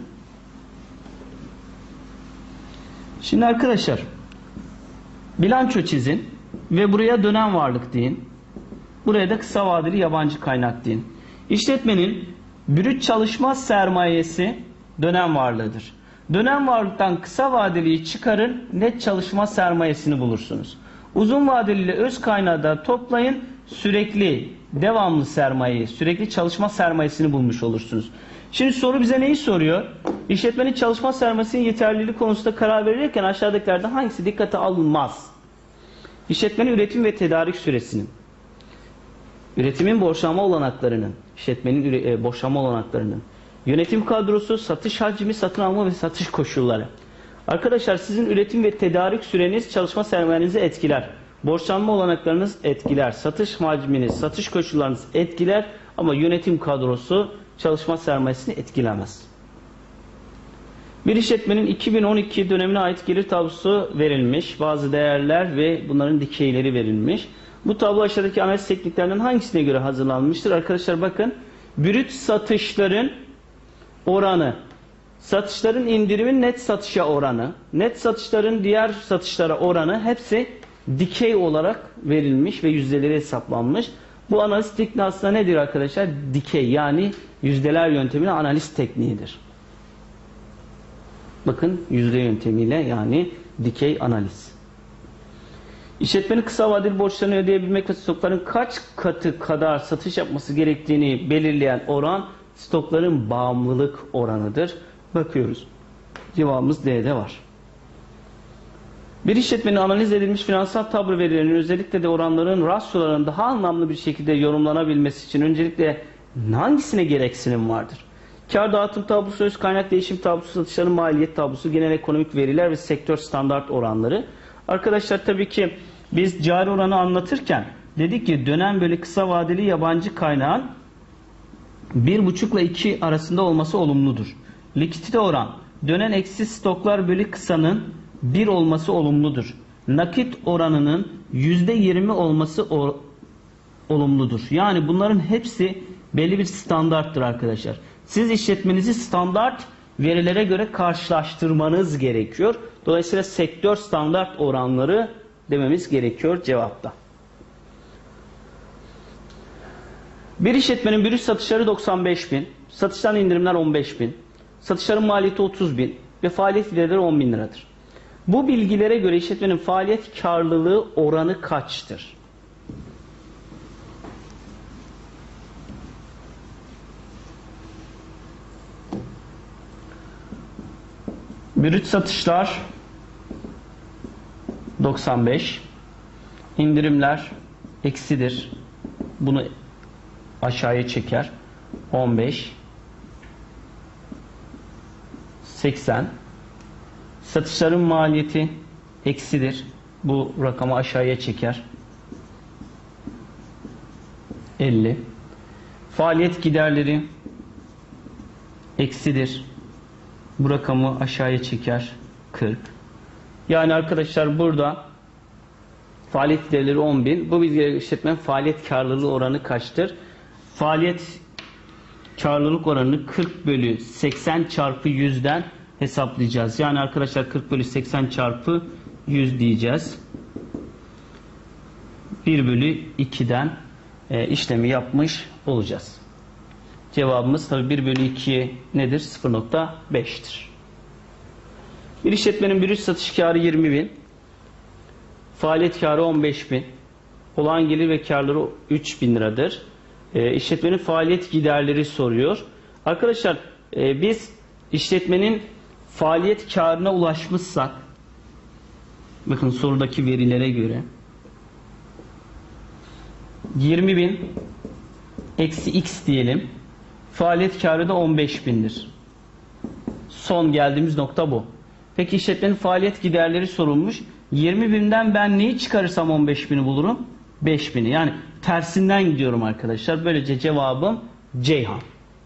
[SPEAKER 1] Şimdi arkadaşlar, bilanço çizin ve buraya dönem varlık deyin. Buraya da kısa vadeli yabancı kaynak deyin. İşletmenin brüt çalışma sermayesi dönem varlığıdır. Dönem varlıktan kısa vadeliyi çıkarın, net çalışma sermayesini bulursunuz. Uzun vadeli ile öz kaynağı da toplayın, sürekli devamlı sermayeyi, sürekli çalışma sermayesini bulmuş olursunuz. Şimdi soru bize neyi soruyor? İşletmenin çalışma sermayesinin yeterliliği konusunda karar verirken aşağıdakilerden hangisi dikkate alınmaz? İşletmenin üretim ve tedarik süresinin, üretimin borçlanma olanaklarının, işletmenin borçlanma olanaklarının, yönetim kadrosu, satış hacmi, satın alma ve satış koşulları. Arkadaşlar sizin üretim ve tedarik süreniz çalışma sermayenizi etkiler. Borçlanma olanaklarınız etkiler. Satış hacminiz, satış koşullarınız etkiler ama yönetim kadrosu çalışma sermayesini etkilemez. Bir işletmenin 2012 dönemine ait gelir tablosu verilmiş. Bazı değerler ve bunların dikeyleri verilmiş. Bu tablo aşağıdaki analiz tekniklerinden hangisine göre hazırlanmıştır? Arkadaşlar bakın. Brüt satışların oranı, satışların indirimin net satışa oranı, net satışların diğer satışlara oranı hepsi dikey olarak verilmiş ve yüzdeleri hesaplanmış. Bu analiz tekniği aslında nedir arkadaşlar? Dikey, yani yüzdeler yönteminin analiz tekniğidir. Bakın yüzde yöntemiyle, yani dikey analiz. İşletmenin kısa vadeli borçlarını ödeyebilmek ve stokların kaç katı kadar satış yapması gerektiğini belirleyen oran stokların bağımlılık oranıdır. Bakıyoruz. Cevabımız D'de var. Bir işletmenin analiz edilmiş finansal tablo verilerinin özellikle de oranların rasyoların daha anlamlı bir şekilde yorumlanabilmesi için öncelikle hangisine gereksinim vardır? Kar dağıtım tablosu, öz kaynak değişim tablosu, satışların maliyet tablosu, genel ekonomik veriler ve sektör standart oranları. Arkadaşlar tabii ki biz cari oranı anlatırken dedik ki dönem bölü kısa vadeli yabancı kaynağın 1,5 ile 2 arasında olması olumludur. Likidite oran, dönen eksi stoklar bölü kısanın 1 olması olumludur. Nakit oranının %20 olması olumludur. Yani bunların hepsi belli bir standarttır arkadaşlar. Siz işletmenizi standart verilere göre karşılaştırmanız gerekiyor. Dolayısıyla sektör standart oranları dememiz gerekiyor cevapta. Bir işletmenin brüt satışları 95.000, satıştan indirimler 15.000, satışların maliyeti 30.000 ve faaliyet giderleri 10.000 liradır. Bu bilgilere göre işletmenin faaliyet karlılığı oranı kaçtır? Brüt satışlar 95, indirimler eksidir. Bunu aşağıya çeker. 15, 80. Satışların maliyeti eksidir. Bu rakamı aşağıya çeker. 50. Faaliyet giderleri eksidir. Bu rakamı aşağıya çeker. 40. Yani arkadaşlar burada faaliyet giderleri 10.000. Bu bilgileri işletmenin faaliyet karlılığı oranı kaçtır? Faaliyet karlılık oranını 40 bölü 80 çarpı 100'den hesaplayacağız. Yani arkadaşlar 40 bölü 80 çarpı 100 diyeceğiz. 1 bölü 2'den işlemi yapmış olacağız. Cevabımız tabi 1 bölü 2 nedir? 0.5'tir. Bir işletmenin brüt satış karı 20.000, faaliyet karı 15.000, olağan gelir ve karları 3.000 liradır. İşletmenin faaliyet giderleri soruyor. Arkadaşlar biz işletmenin faaliyet karına ulaşmışsak, bakın sorudaki verilere göre 20.000 eksi x diyelim. Faaliyet karı da 15.000'dir. Son geldiğimiz nokta bu. Peki işletmenin faaliyet giderleri sorulmuş. 20.000'den ben neyi çıkarırsam 15.000'i bulurum? 5.000'i. Yani tersinden gidiyorum arkadaşlar. Böylece cevabım Ceyhan.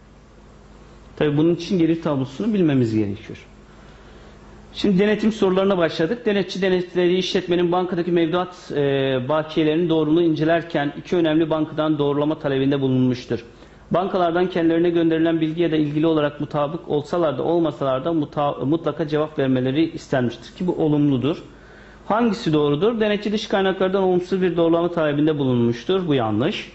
[SPEAKER 1] Tabii bunun için gelir tablosunu bilmemiz gerekiyor. Şimdi denetim sorularına başladık. Denetçi denetlediği işletmenin bankadaki mevduat bakiyelerinin doğruluğunu incelerken iki önemli bankadan doğrulama talebinde bulunmuştur. Bankalardan kendilerine gönderilen bilgi ya da ilgili olarak mutabık olsalar da olmasalar da mutlaka cevap vermeleri istenmiştir ki bu olumludur. Hangisi doğrudur? Denetçi dış kaynaklardan olumsuz bir doğrulama talebinde bulunmuştur. Bu yanlış.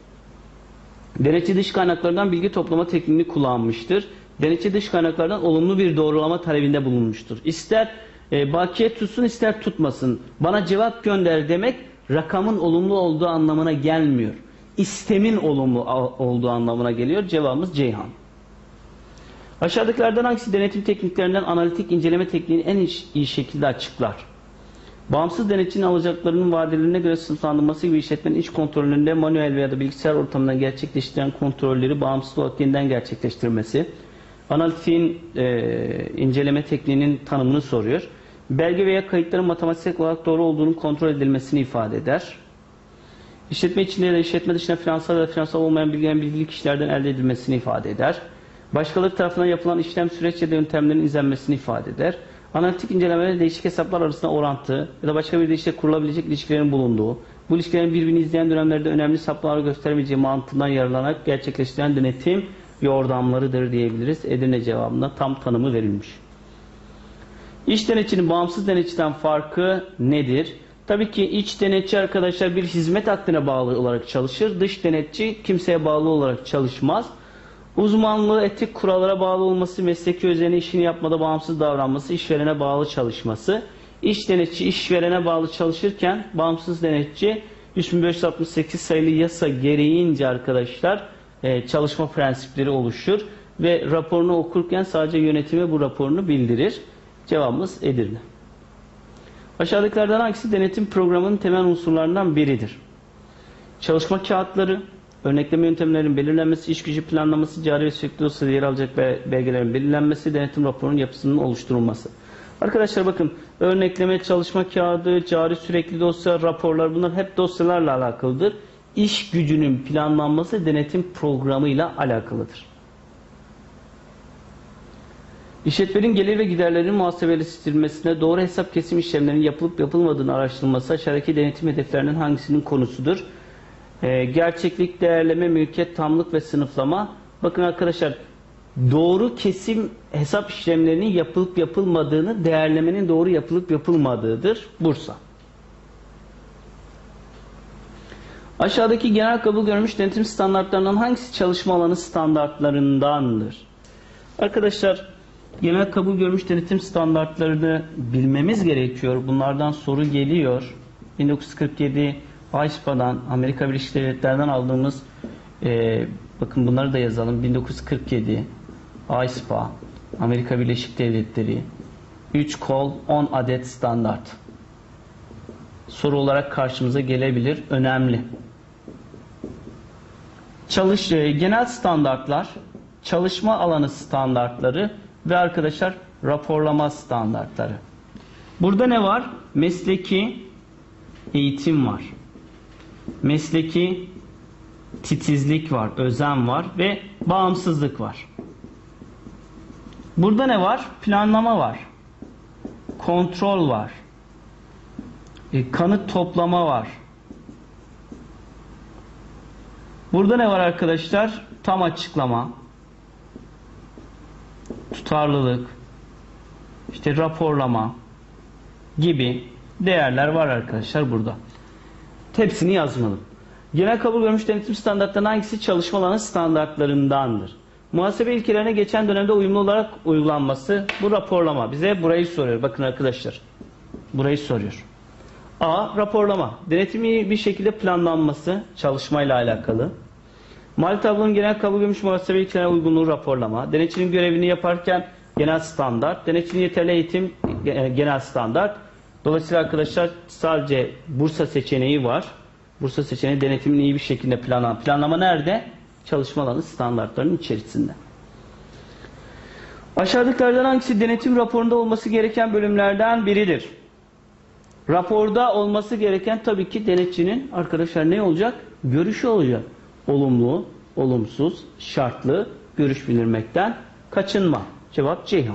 [SPEAKER 1] Denetçi dış kaynaklardan bilgi toplama tekniğini kullanmıştır. Denetçi dış kaynaklardan olumlu bir doğrulama talebinde bulunmuştur. İster bakiye tutsun ister tutmasın. Bana cevap gönder demek rakamın olumlu olduğu anlamına gelmiyor. İstemin olumlu olduğu anlamına geliyor. Cevabımız Ceyhan. Aşağıdakilerden hangisi denetim tekniklerinden analitik inceleme tekniğini en iyi şekilde açıklar? Bağımsız denetçinin alacaklarının vadelerine göre sınıflandırılması gibi işletmenin iç kontrolünde manuel veya da bilgisayar ortamından gerçekleştirilen kontrolleri bağımsız olarak yeniden gerçekleştirmesi. Analitiğin inceleme tekniğinin tanımını soruyor. Belge veya kayıtların matematiksel olarak doğru olduğunun kontrol edilmesini ifade eder. İşletme içinde ya da işletme dışında finansal ya da finansal olmayan bilgili kişilerden elde edilmesini ifade eder. Başkaları tarafından yapılan işlem, süreç ya da yöntemlerin izlenmesini ifade eder. Analitik incelemeler değişik hesaplar arasında orantı ya da başka bir deyişle kurulabilecek ilişkilerin bulunduğu, bu ilişkilerin birbirini izleyen dönemlerde önemli sapmaları göstermeyeceği mantığından yararlanarak gerçekleştirilen denetim yordamlarıdır diyebiliriz. Edirne cevabında tam tanımı verilmiş. İç denetçinin bağımsız denetçiden farkı nedir? Tabii ki iç denetçi arkadaşlar bir hizmet akdine bağlı olarak çalışır. Dış denetçi kimseye bağlı olarak çalışmaz. Uzmanlığı etik kurallara bağlı olması, mesleki özelliğine işini yapmada bağımsız davranması, işverene bağlı çalışması. İç denetçi işverene bağlı çalışırken bağımsız denetçi 3568 sayılı yasa gereğince arkadaşlar çalışma prensipleri oluşur ve raporunu okurken sadece yönetime bu raporunu bildirir. Cevabımız Edirne. Aşağıdakilerden hangisi denetim programının temel unsurlarından biridir? Çalışma kağıtları, örnekleme yöntemlerinin belirlenmesi, iş gücü planlaması, cari ve sürekli dosyada yer alacak belgelerin belirlenmesi, denetim raporunun yapısının oluşturulması. Arkadaşlar bakın örnekleme, çalışma kağıdı, cari sürekli dosya, raporlar bunlar hep dosyalarla alakalıdır. İş gücünün planlanması denetim programıyla alakalıdır. İşletmenin gelir ve giderlerinin muhasebeleştirilmesine doğru hesap kesim işlemlerinin yapılıp yapılmadığını araştırılması aşağıdaki denetim hedeflerinin hangisinin konusudur? Gerçeklik, değerleme, mülkiyet, tamlık ve sınıflama. Bakın arkadaşlar doğru kesim hesap işlemlerinin yapılıp yapılmadığını, değerlemenin doğru yapılıp yapılmadığıdır. Bursa. Aşağıdaki genel kabul görmüş denetim standartlarından hangisi çalışma alanı standartlarındandır? Arkadaşlar genel kabul görmüş denetim standartlarını bilmemiz gerekiyor. Bunlardan soru geliyor. 1947 AISPA'dan, Amerika Birleşik Devletleri'nden aldığımız bakın bunları da yazalım. 1947 AISPA, Amerika Birleşik Devletleri 3 kol 10 adet standart. Soru olarak karşımıza gelebilir. Önemli. Genel standartlar, çalışma alanı standartları ve arkadaşlar raporlama standartları. Burada ne var? Mesleki eğitim var. Mesleki titizlik var, özen var ve bağımsızlık var. Burada ne var? Planlama var. Kontrol var. Kanıt toplama var. Burada ne var arkadaşlar? Tam açıklama, tutarlılık, işte raporlama gibi değerler var arkadaşlar burada. Hepsini yazmadım. Genel kabul görmüş denetim standartlarının hangisi çalışma alanı standartlarındandır? Muhasebe ilkelerine geçen dönemde uyumlu olarak uygulanması, bu raporlama. Bize burayı soruyor. Bakın arkadaşlar. Burayı soruyor. A. Raporlama. Denetimi bir şekilde planlanması, çalışmayla alakalı. Mali tablonun genel kabul görmüş muhasebe ilkelerine uygunluğu raporlama. Denetçinin görevini yaparken genel standart. Denetçinin yeterli eğitim genel standart. Dolayısıyla arkadaşlar sadece Bursa seçeneği var. Bursa seçeneği denetimin iyi bir şekilde planlama. Planlama nerede? Çalışma alanı standartlarının içerisinde. Aşağıdakilerden hangisi denetim raporunda olması gereken bölümlerden biridir? Raporda olması gereken tabii ki denetçinin arkadaşlar ne olacak? Görüşü olacak. Olumlu, olumsuz, şartlı görüş bildirmekten kaçınma. Cevap Ceyhan.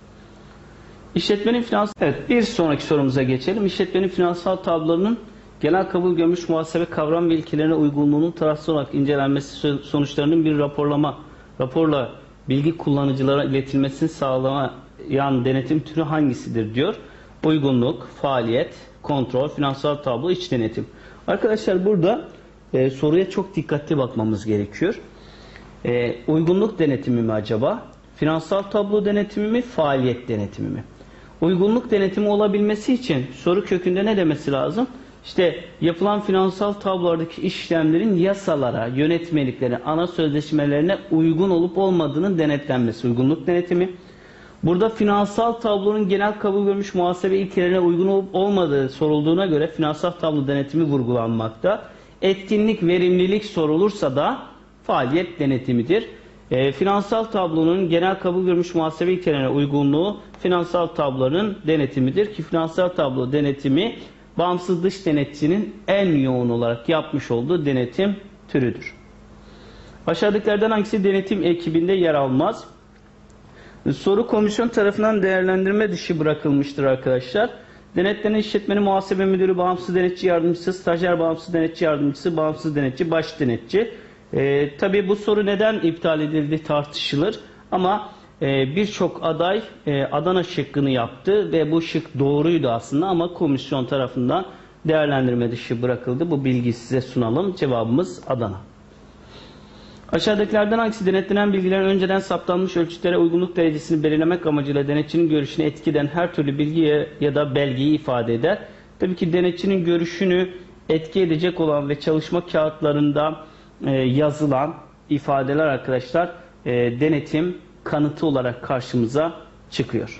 [SPEAKER 1] İşletmenin finansal... Evet, bir sonraki sorumuza geçelim. İşletmenin finansal tablolarının genel kabul görmüş muhasebe kavram ve ilkelerine uygunluğunun tarafsız olarak incelenmesi sonuçlarının bir raporla bilgi kullanıcılara iletilmesini sağlayan denetim türü hangisidir diyor. Uygunluk, faaliyet, kontrol, finansal tablo, iç denetim. Arkadaşlar burada soruya çok dikkatli bakmamız gerekiyor. Uygunluk denetimi mi acaba? Finansal tablo denetimi mi? Faaliyet denetimi mi? Uygunluk denetimi olabilmesi için soru kökünde ne demesi lazım? İşte yapılan finansal tablolardaki işlemlerin yasalara, yönetmeliklere, ana sözleşmelerine uygun olup olmadığının denetlenmesi. Uygunluk denetimi. Burada finansal tablonun genel kabul görmüş muhasebe ilkelerine uygun olup olmadığı sorulduğuna göre finansal tablo denetimi vurgulanmakta. Etkinlik, verimlilik sorulursa da faaliyet denetimidir. Finansal tablonun genel kabul görmüş muhasebe ilkelerine uygunluğu finansal tablonun denetimidir ki finansal tablo denetimi bağımsız dış denetçinin en yoğun olarak yapmış olduğu denetim türüdür. Aşağıdakilerden hangisi denetim ekibinde yer almaz? Soru komisyon tarafından değerlendirme dışı bırakılmıştır arkadaşlar. Denetlenen işletmenin muhasebe müdürü, bağımsız denetçi yardımcısı, stajyer bağımsız denetçi yardımcısı, bağımsız denetçi, baş denetçi. Tabii bu soru neden iptal edildi tartışılır. Ama birçok aday Adana şıkkını yaptı ve bu şık doğruydu aslında ama komisyon tarafından değerlendirme dışı bırakıldı. Bu bilgiyi size sunalım. Cevabımız Adana. Aşağıdakilerden hangisi denetlenen bilgilerin önceden saptanmış ölçütlere uygunluk derecesini belirlemek amacıyla denetçinin görüşüne etki eden her türlü bilgiye ya da belgeyi ifade eder? Tabii ki denetçinin görüşünü etki edecek olan ve çalışma kağıtlarında yazılan ifadeler arkadaşlar denetim kanıtı olarak karşımıza çıkıyor.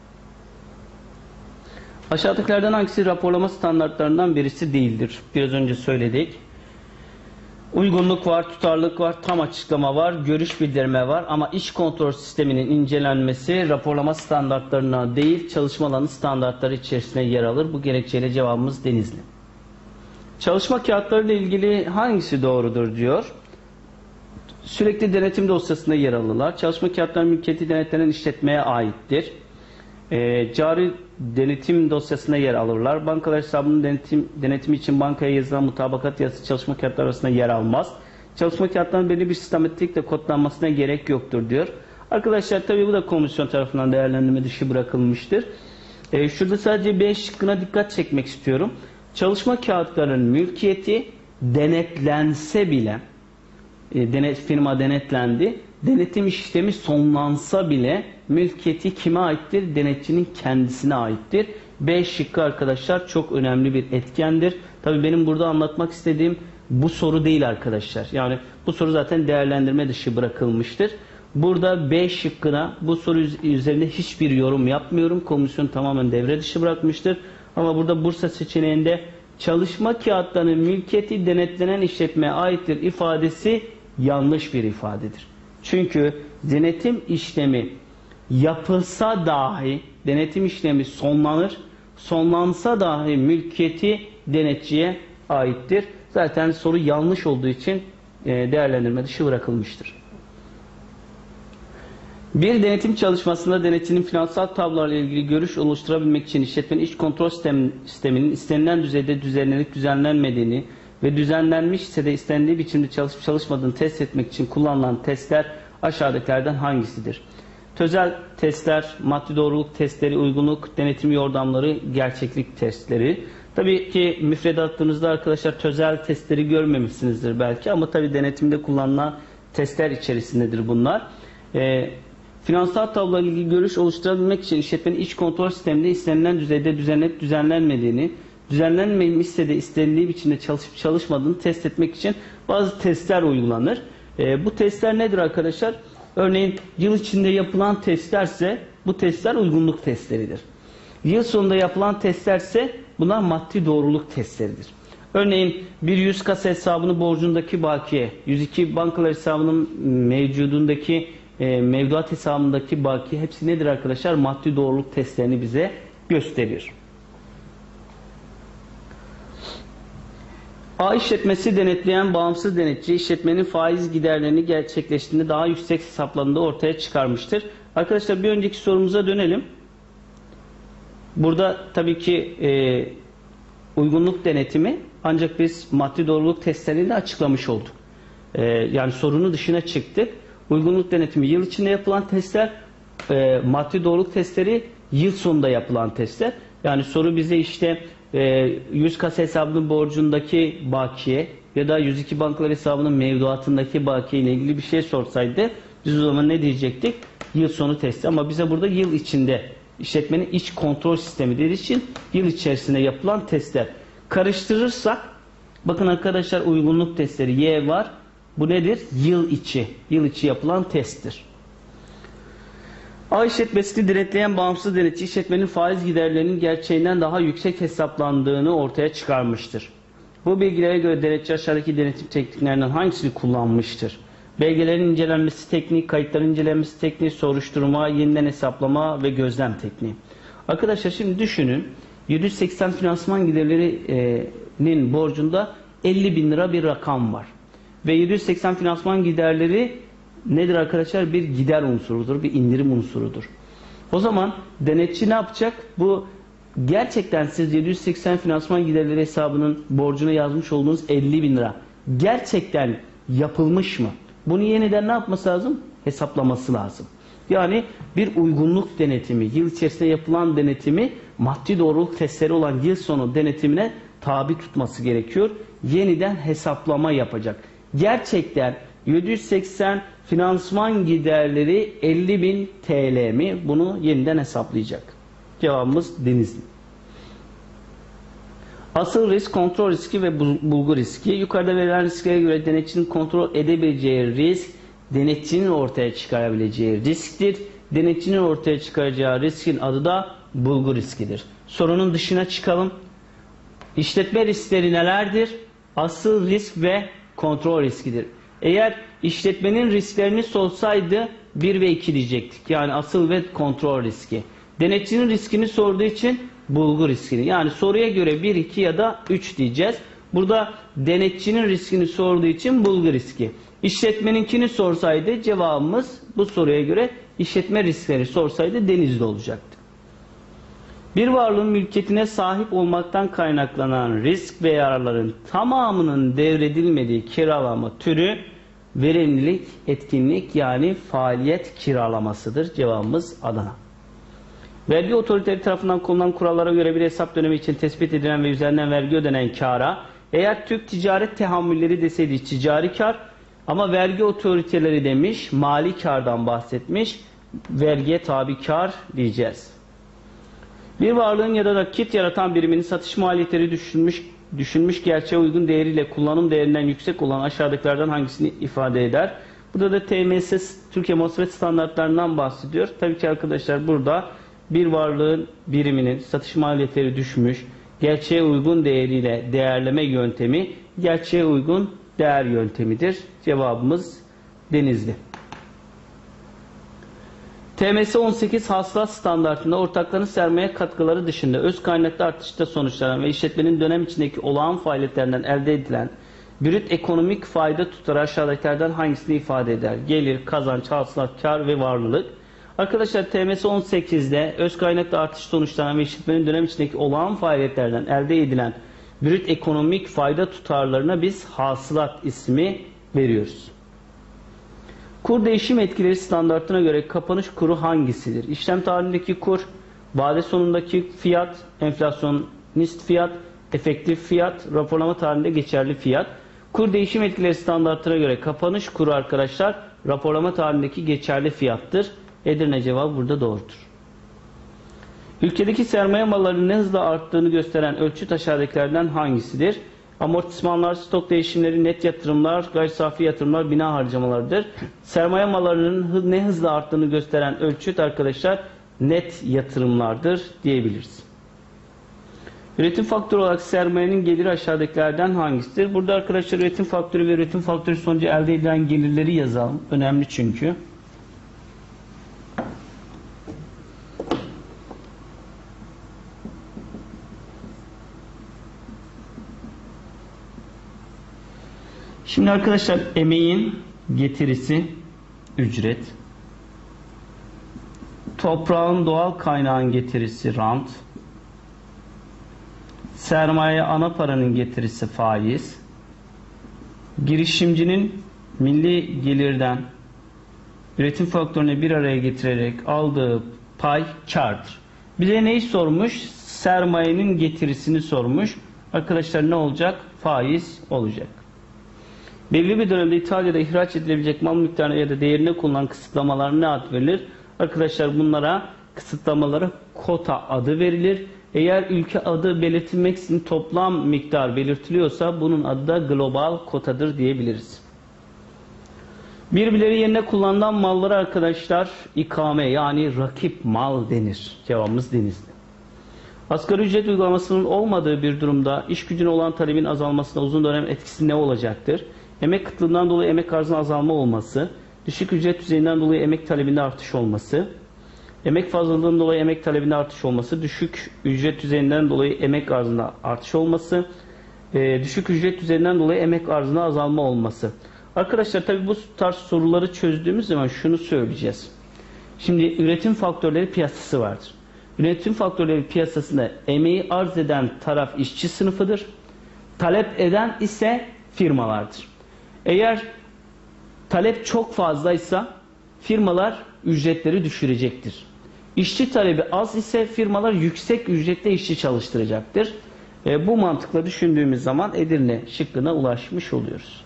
[SPEAKER 1] Aşağıdakilerden hangisi raporlama standartlarından birisi değildir? Biraz önce söyledik. Uygunluk var, tutarlılık var, tam açıklama var, görüş bildirme var ama iç kontrol sisteminin incelenmesi raporlama standartlarına değil çalışma alanı standartları içerisinde yer alır. Bu gerekçeyle cevabımız Denizli. Çalışma kağıtları ile ilgili hangisi doğrudur diyor. Sürekli denetim dosyasında yer alırlar. Çalışma kağıtları mülkiyeti denetlenen işletmeye aittir. Cari denetim dosyasında yer alırlar. Bankalar hesabının denetimi için bankaya yazılan mutabakat yazısı çalışma kağıtları arasında yer almaz. Çalışma kağıtlarının belli bir sistematikle kodlanmasına gerek yoktur diyor. Arkadaşlar tabii bu da komisyon tarafından değerlendirme dışı bırakılmıştır. Şurada sadece B şıkkına dikkat çekmek istiyorum. Çalışma kağıtlarının mülkiyeti denetlense bile firma denetlendi. Denetim işlemi sonlansa bile mülkiyeti kime aittir? Denetçinin kendisine aittir. B şıkkı arkadaşlar çok önemli bir etkendir. Tabii benim burada anlatmak istediğim bu soru değil arkadaşlar. Yani bu soru zaten değerlendirme dışı bırakılmıştır. Burada B şıkkına bu soru üzerinde hiçbir yorum yapmıyorum. Komisyon tamamen devre dışı bırakmıştır. Ama burada Bursa seçeneğinde çalışma kağıtlarının mülkiyeti denetlenen işletmeye aittir ifadesi yanlış bir ifadedir. Çünkü denetim işlemi yapılsa dahi denetim işlemi sonlanır. Sonlansa dahi mülkiyeti denetçiye aittir. Zaten soru yanlış olduğu için değerlendirme dışı bırakılmıştır. Bir denetim çalışmasında denetçinin finansal tablolarla ilgili görüş oluşturabilmek için işletmenin iç kontrol sisteminin istenilen düzeyde düzenlenip düzenlenmediğini ve düzenlenmişse de istendiği biçimde çalışıp çalışmadığını test etmek için kullanılan testler aşağıdakilerden hangisidir? Tözel testler, maddi doğruluk testleri, uygunluk denetim yordamları, gerçeklik testleri. Tabii ki müfredatınızda arkadaşlar tözel testleri görmemişsinizdir belki ama tabii denetimde kullanılan testler içerisindedir bunlar. Finansal tablola ilgili görüş oluşturabilmek için işletmenin iç kontrol sisteminde istenilen düzeyde düzenlenip düzenlenmediğini, düzenlenmemişse de istenildiği biçimde çalışıp çalışmadığını test etmek için bazı testler uygulanır. Bu testler nedir arkadaşlar? Örneğin yıl içinde yapılan testlerse bu testler uygunluk testleridir. Yıl sonunda yapılan testlerse bunlar maddi doğruluk testleridir. Örneğin bir 100 kasa hesabının borcundaki bakiye, 102 bankalar hesabının mevcudundaki mevduat hesabındaki bakiye hepsi nedir arkadaşlar? Maddi doğruluk testlerini bize gösterir. A işletmesi denetleyen bağımsız denetçi işletmenin faiz giderlerini gerçekleştiğinde daha yüksek hesaplarında ortaya çıkarmıştır. Arkadaşlar bir önceki sorumuza dönelim. Burada tabii ki uygunluk denetimi ancak biz maddi doğruluk testlerini de açıklamış olduk. Yani sorunun dışına çıktık. Uygunluk denetimi yıl içinde yapılan testler, maddi doğruluk testleri yıl sonunda yapılan testler. Yani soru bize işte 100 kasa hesabının borcundaki bakiye ya da 102 bankalar hesabının mevduatındaki bakiye ile ilgili bir şey sorsaydı biz o zaman ne diyecektik? Yıl sonu testi. Ama bize burada yıl içinde işletmenin iç kontrol sistemi dediği için yıl içerisinde yapılan testler. Karıştırırsak bakın arkadaşlar uygunluk testleri Y var. Bu nedir? Yıl içi. Yıl içi yapılan testtir. A işletmesini denetleyen bağımsız denetçi işletmenin faiz giderlerinin gerçeğinden daha yüksek hesaplandığını ortaya çıkarmıştır. Bu bilgilere göre denetçi aşağıdaki denetim tekniklerinden hangisini kullanmıştır? Belgelerin incelenmesi tekniği, kayıtların incelenmesi tekniği, soruşturma, yeniden hesaplama ve gözlem tekniği. Arkadaşlar şimdi düşünün 780 finansman giderlerinin borcunda 50 bin lira bir rakam var. Ve 780 finansman giderleri nedir arkadaşlar? Bir gider unsurudur, bir indirim unsurudur. O zaman denetçi ne yapacak? Bu gerçekten siz 780 finansman giderleri hesabının borcuna yazmış olduğunuz 50 bin lira gerçekten yapılmış mı? Bunu yeniden ne yapması lazım? Hesaplaması lazım. Yani bir uygunluk denetimi, yıl içerisinde yapılan denetimi maddi doğruluk testleri olan yıl sonu denetimine tabi tutması gerekiyor. Yeniden hesaplama yapacak. Gerçekten 780 finansman giderleri 50.000 TL mi? Bunu yeniden hesaplayacak. Cevabımız Denizli. Asıl risk, kontrol riski ve bulgu riski. Yukarıda verilen risklere göre denetçinin kontrol edebileceği risk, denetçinin ortaya çıkarabileceği risktir. Denetçinin ortaya çıkaracağı riskin adı da bulgu riskidir. Sorunun dışına çıkalım. İşletme riskleri nelerdir? Asıl risk ve kontrol riskidir. Eğer işletmenin risklerini sorsaydı 1 ve 2 diyecektik. Yani asıl ve kontrol riski. Denetçinin riskini sorduğu için bulgu riskini. Yani soruya göre 1, 2 ya da 3 diyeceğiz. Burada denetçinin riskini sorduğu için bulgu riski. İşletmeninkini sorsaydı cevabımız bu soruya göre işletme riskleri sorsaydı Denizli olacaktı. Bir varlığın mülkiyetine sahip olmaktan kaynaklanan risk ve yararların tamamının devredilmediği kiralama türü verimlilik, etkinlik yani faaliyet kiralamasıdır. Cevabımız Adana. Vergi otoriteleri tarafından konulan kurallara göre bir hesap dönemi için tespit edilen ve üzerinden vergi ödenen kâra, eğer Türk ticaret tehammülleri deseydi ticari kar ama vergi otoriteleri demiş mali kardan bahsetmiş, vergiye tabi kar diyeceğiz. Bir varlığın ya da nakit yaratan biriminin satış maliyetleri düşünmüş gerçeğe uygun değeriyle kullanım değerinden yüksek olan aşağıdakilerden hangisini ifade eder? Burada da TMS Türkiye Mosfet standartlarından bahsediyor. Tabii ki arkadaşlar burada bir varlığın biriminin satış maliyetleri düşmüş, gerçeğe uygun değeriyle değerleme yöntemi gerçeğe uygun değer yöntemidir. Cevabımız Denizli. TMS 18 hasılat standartında ortakların sermaye katkıları dışında öz kaynaklı artışta sonuçlanan ve işletmenin dönem içindeki olağan faaliyetlerinden elde edilen brüt ekonomik fayda tutarı aşağıdakilerden hangisini ifade eder? Gelir, kazanç, hasılat, kar ve varlılık. Arkadaşlar TMS 18'de öz kaynaklı artış sonuçlanan ve işletmenin dönem içindeki olağan faaliyetlerden elde edilen brüt ekonomik fayda tutarlarına biz hasılat ismi veriyoruz. Kur değişim etkileri standartına göre kapanış kuru hangisidir? İşlem tarihindeki kur, vade sonundaki fiyat, enflasyonist fiyat, efektif fiyat, raporlama tarihinde geçerli fiyat. Kur değişim etkileri standartına göre kapanış kuru arkadaşlar raporlama tarihindeki geçerli fiyattır. Edirne cevabı burada doğrudur. Ülkedeki sermaye mallarının ne hızla arttığını gösteren ölçüt aşağıdakilerden hangisidir? Amortismanlar, stok değişimleri, net yatırımlar, gayri safi yatırımlar, bina harcamalarıdır. Sermaye mallarının ne hızla arttığını gösteren ölçüt arkadaşlar net yatırımlardır diyebiliriz. Üretim faktörü olarak sermayenin geliri aşağıdakilerden hangisidir? Burada arkadaşlar üretim faktörü ve üretim faktörü sonucu elde edilen gelirleri yazalım. Önemli çünkü. Şimdi arkadaşlar emeğin getirisi ücret. Toprağın doğal kaynağın getirisi rant. Sermaye ana paranın getirisi faiz. Girişimcinin milli gelirden üretim faktörünü bir araya getirerek aldığı pay kârdır. Bize neyi sormuş? Sermayenin getirisini sormuş. Arkadaşlar ne olacak? Faiz olacak. Belli bir dönemde ithal ya da ihraç edilebilecek mal miktarına ya da değerine kullanılan kısıtlamalar ne ad verilir? Arkadaşlar bunlara kısıtlamalara kota adı verilir. Eğer ülke adı belirtilmeksizin toplam miktar belirtiliyorsa bunun adı da global kotadır diyebiliriz. Birbirleri yerine kullanılan mallara arkadaşlar ikame yani rakip mal denir. Cevabımız denizli. Asgari ücret uygulamasının olmadığı bir durumda iş gücüne olan talebin azalmasına uzun dönem etkisi ne olacaktır? Emek kıtlığından dolayı emek arzına azalma olması, düşük ücret düzeyinden dolayı emek talebinde artış olması, emek fazlalığından dolayı emek talebinde artış olması, düşük ücret düzeyinden dolayı emek arzında artış olması, düşük ücret düzeyinden dolayı emek arzına azalma olması. Arkadaşlar tabi bu tarz soruları çözdüğümüz zaman şunu söyleyeceğiz. Şimdi üretim faktörleri piyasası vardır. Üretim faktörleri piyasasında emeği arz eden taraf işçi sınıfıdır. Talep eden ise firmalardır. Eğer talep çok fazlaysa firmalar ücretleri düşürecektir. İşçi talebi az ise firmalar yüksek ücretle işçi çalıştıracaktır. Bu mantıkla düşündüğümüz zaman Edirne şıkkına ulaşmış oluyoruz.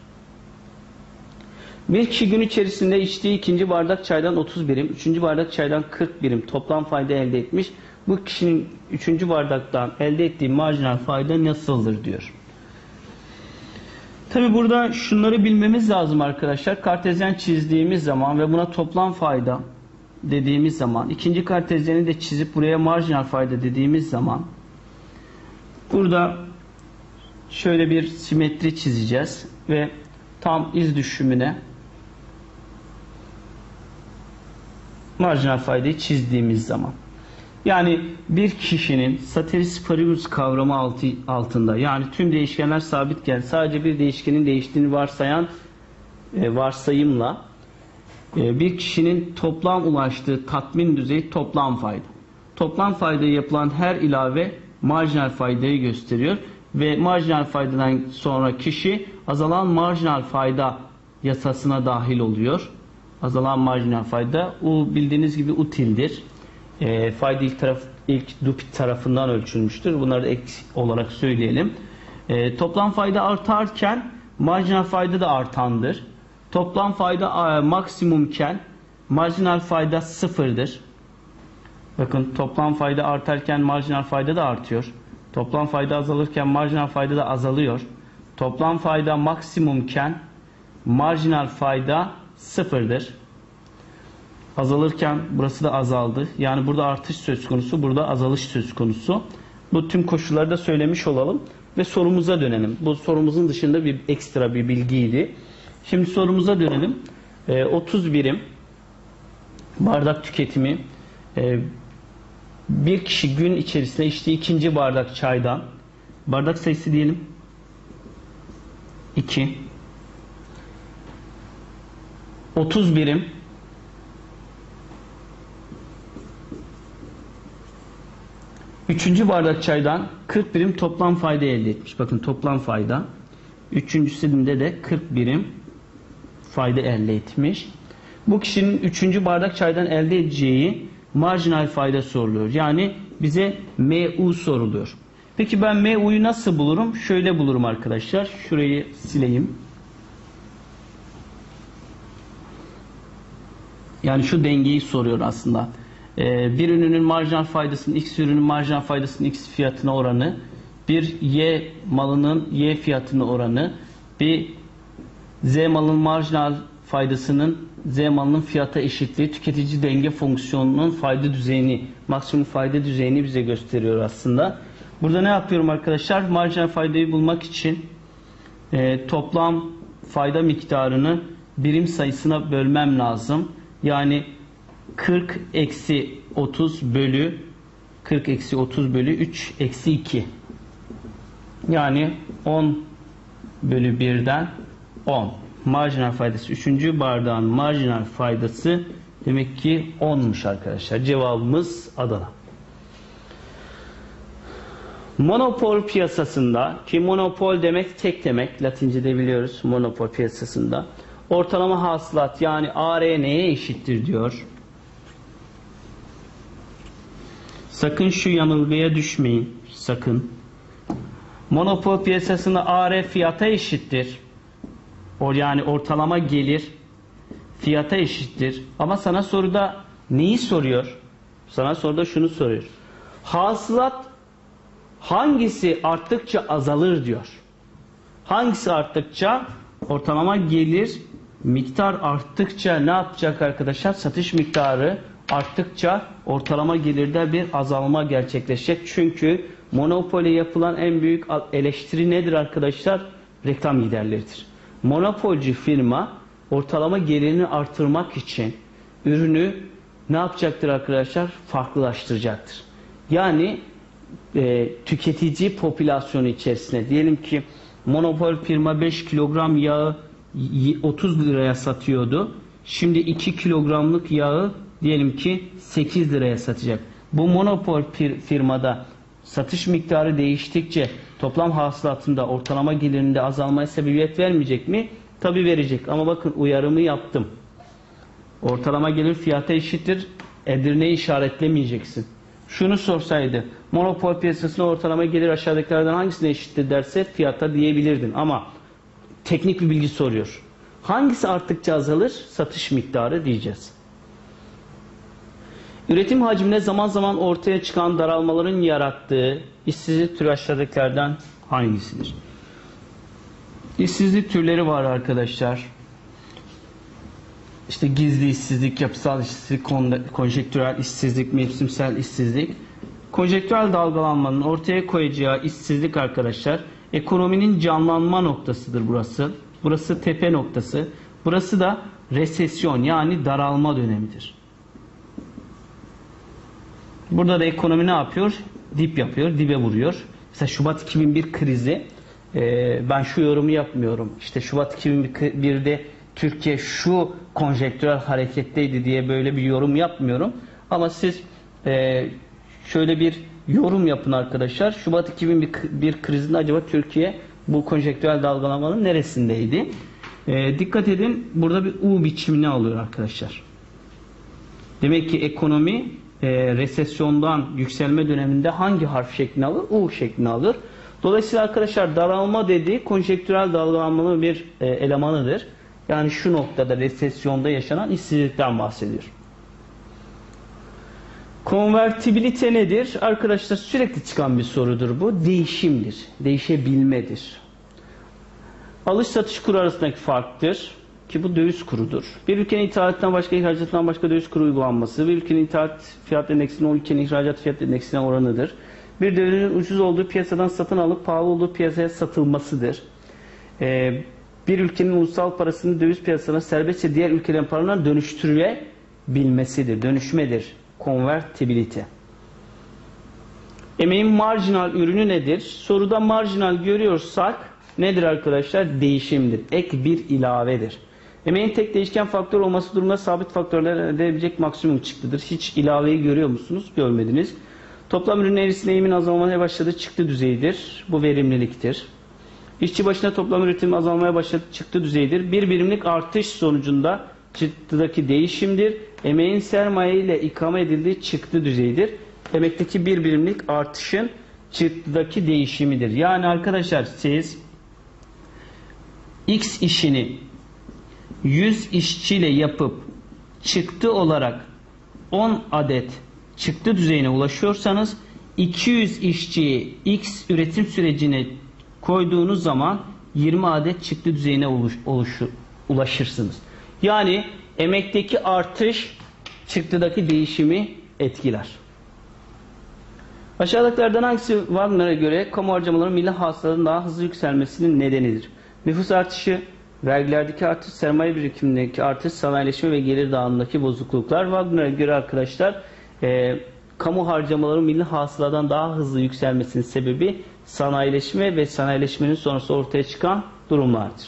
[SPEAKER 1] Bir kişi gün içerisinde içtiği ikinci bardak çaydan 30 birim, üçüncü bardak çaydan 40 birim toplam fayda elde etmiş. Bu kişinin üçüncü bardaktan elde ettiği marjinal fayda nasıldır diyor. Tabi burada şunları bilmemiz lazım arkadaşlar. Kartezyen çizdiğimiz zaman ve buna toplam fayda dediğimiz zaman, ikinci kartezyeni de çizip buraya marjinal fayda dediğimiz zaman burada şöyle bir simetri çizeceğiz ve tam iz düşümüne marjinal faydayı çizdiğimiz zaman, yani bir kişinin ceteris paribus kavramı altında, yani tüm değişkenler sabitken sadece bir değişkenin değiştiğini varsayan varsayımla bir kişinin toplam ulaştığı tatmin düzeyi toplam fayda. Toplam faydaya yapılan her ilave marjinal faydayı gösteriyor ve marjinal faydadan sonra kişi azalan marjinal fayda yasasına dahil oluyor. Azalan marjinal fayda bildiğiniz gibi utildir. Fayda ilk Dupit tarafından ölçülmüştür. Bunları da ek olarak söyleyelim. Toplam fayda artarken marjinal fayda da artandır. Toplam fayda maksimumken marjinal fayda sıfırdır. Bakın toplam fayda artarken marjinal fayda da artıyor. Toplam fayda azalırken marjinal fayda da azalıyor. Toplam fayda maksimumken marjinal fayda sıfırdır. Azalırken burası da azaldı. Yani burada artış söz konusu, burada azalış söz konusu. Bu tüm koşulları da söylemiş olalım ve sorumuza dönelim. Bu sorumuzun dışında bir ekstra bir bilgiydi. Şimdi sorumuza dönelim. 30 birim bardak tüketimi, bir kişi gün içerisinde içtiği ikinci bardak çaydan, bardak sayısı diyelim 2, 30 birim üçüncü bardak çaydan 40 birim toplam fayda elde etmiş. Bakın toplam fayda. Üçüncüsünde de 40 birim fayda elde etmiş. Bu kişinin 3. bardak çaydan elde edeceği marjinal fayda soruluyor. Yani bize MU soruluyor. Peki ben MU'yu nasıl bulurum? Şöyle bulurum arkadaşlar. Şurayı sileyim. Yani şu dengeyi soruyor aslında. Bir ürünün marjinal faydasının X ürünün marjinal faydasının X fiyatına oranı, bir Y malının Y fiyatına oranı, bir Z malının marjinal faydasının Z malının fiyata eşitliği, tüketici denge fonksiyonunun fayda düzeyini, maksimum fayda düzeyini bize gösteriyor aslında. Burada ne yapıyorum arkadaşlar? Marjinal faydayı bulmak için toplam fayda miktarını birim sayısına bölmem lazım. Yani 40 eksi 30 bölü 40 eksi 30 bölü 3 eksi 2. Yani 10 bölü 1'den 10. Marjinal faydası 3. bardağın marjinal faydası demek ki 10'muş arkadaşlar. Cevabımız Adana. Monopol piyasasında, ki monopol demek tek demek, Latince'de biliyoruz monopol piyasasında, ortalama hasılat yani AR neye eşittir diyor. Sakın şu yanılgıya düşmeyin. Sakın. Monopol piyasasında AR fiyata eşittir. Yani ortalama gelir fiyata eşittir. Ama sana soruda neyi soruyor? Sana soruda şunu soruyor. Hasılat hangisi arttıkça azalır diyor. Hangisi arttıkça? Ortalama gelir miktar arttıkça ne yapacak arkadaşlar? Satış miktarı arttıkça ortalama gelirde bir azalma gerçekleşecek. Çünkü monopole yapılan en büyük eleştiri nedir arkadaşlar? Reklam giderleridir. Monopolcu firma ortalama gelirini artırmak için ürünü ne yapacaktır arkadaşlar? Farklılaştıracaktır. Yani tüketici popülasyonu içerisinde diyelim ki monopol firma 5 kilogram yağı 30 liraya satıyordu. Şimdi 2 kilogramlık yağı diyelim ki 8 liraya satacak. Bu monopol firmada satış miktarı değiştikçe toplam hasılatında ortalama gelirinde azalmaya sebebiyet vermeyecek mi? Tabii verecek. Ama bakın uyarımı yaptım. Ortalama gelir fiyata eşittir. Edirne'yi işaretlemeyeceksin. Şunu sorsaydı, monopol piyasasında ortalama gelir aşağıdakilerden hangisine eşittir derse fiyata diyebilirdin. Ama teknik bir bilgi soruyor. Hangisi arttıkça azalır? Satış miktarı diyeceğiz. Üretim hacminde zaman zaman ortaya çıkan daralmaların yarattığı işsizlik türü aşağıdakilerden hangisidir? İşsizlik türleri var arkadaşlar. İşte gizli işsizlik, yapısal işsizlik, konjektürel işsizlik, mevsimsel işsizlik. Konjektürel dalgalanmanın ortaya koyacağı işsizlik arkadaşlar, ekonominin canlanma noktasıdır burası. Burası tepe noktası. Burası da resesyon yani daralma dönemidir. Burada da ekonomi ne yapıyor? Dip yapıyor, dibe vuruyor. Mesela Şubat 2001 krizi, ben şu yorumu yapmıyorum. İşte Şubat 2001'de Türkiye şu konjektürel hareketteydi diye böyle bir yorum yapmıyorum. Ama siz şöyle bir yorum yapın arkadaşlar. Şubat 2001 krizinde acaba Türkiye bu konjektürel dalgalanmanın neresindeydi? Dikkat edin, burada bir U biçimini alıyor arkadaşlar. Demek ki ekonomi resesyondan yükselme döneminde hangi harf şeklini alır? U şeklini alır. Dolayısıyla arkadaşlar daralma dediği konjektürel dalgalanmanın bir elemanıdır. Yani şu noktada resesyonda yaşanan işsizlikten bahsediyor. Konvertibilite nedir? Arkadaşlar sürekli çıkan bir sorudur bu. Değişimdir. Değişebilmedir. Alış satış kuru arasındaki farktır. Ki bu döviz kurudur. Bir ülkenin ithalatından başka ihracatından başka döviz kuru uygulanması, bir ülkenin ithalat fiyat endeksinin o ülkenin ihracat fiyat endeksine oranıdır. Bir ürünün ucuz olduğu piyasadan satın alıp pahalı olduğu piyasaya satılmasıdır. Bir ülkenin ulusal parasının döviz piyasasına serbestçe diğer ülkelerin paralarına dönüştürülebilmesidir. Dönüşmedir. Convertibility. Emeğin marjinal ürünü nedir? Soruda marjinal görüyorsak nedir arkadaşlar? Değişimdir. Ek bir ilavedir. Emeğin tek değişken faktör olması durumunda sabit faktörler elde edebilecek maksimum çıktıdır. Hiç ilaveyi görüyor musunuz? Görmediniz. Toplam ürün eğrisinde eğimin azalmaya başladığı çıktı düzeyidir. Bu verimliliktir. İşçi başına toplam üretim azalmaya başladığı çıktı düzeyidir. Bir birimlik artış sonucunda çıktıdaki değişimdir. Emeğin sermaye ile ikame edildiği çıktı düzeyidir. Emekteki bir birimlik artışın çıktıdaki değişimidir. Yani arkadaşlar siz X işini 100 işçiyle yapıp çıktı olarak 10 adet çıktı düzeyine ulaşıyorsanız 200 işçiyi X üretim sürecine koyduğunuz zaman 20 adet çıktı düzeyine ulaşırsınız. Yani emekteki artış çıktıdaki değişimi etkiler. Aşağıdakilerden hangisi Wagner'a göre kamu harcamalarının milli hasılanın daha hızlı yükselmesinin nedenidir? Nüfus artışı, vergilerdeki artış, sermaye birikimindeki artış, sanayileşme ve gelir dağılımındaki bozukluklar. Wagner'a göre arkadaşlar kamu harcamaları milli hasıladan daha hızlı yükselmesinin sebebi sanayileşme ve sanayileşmenin sonrası ortaya çıkan durumlardır.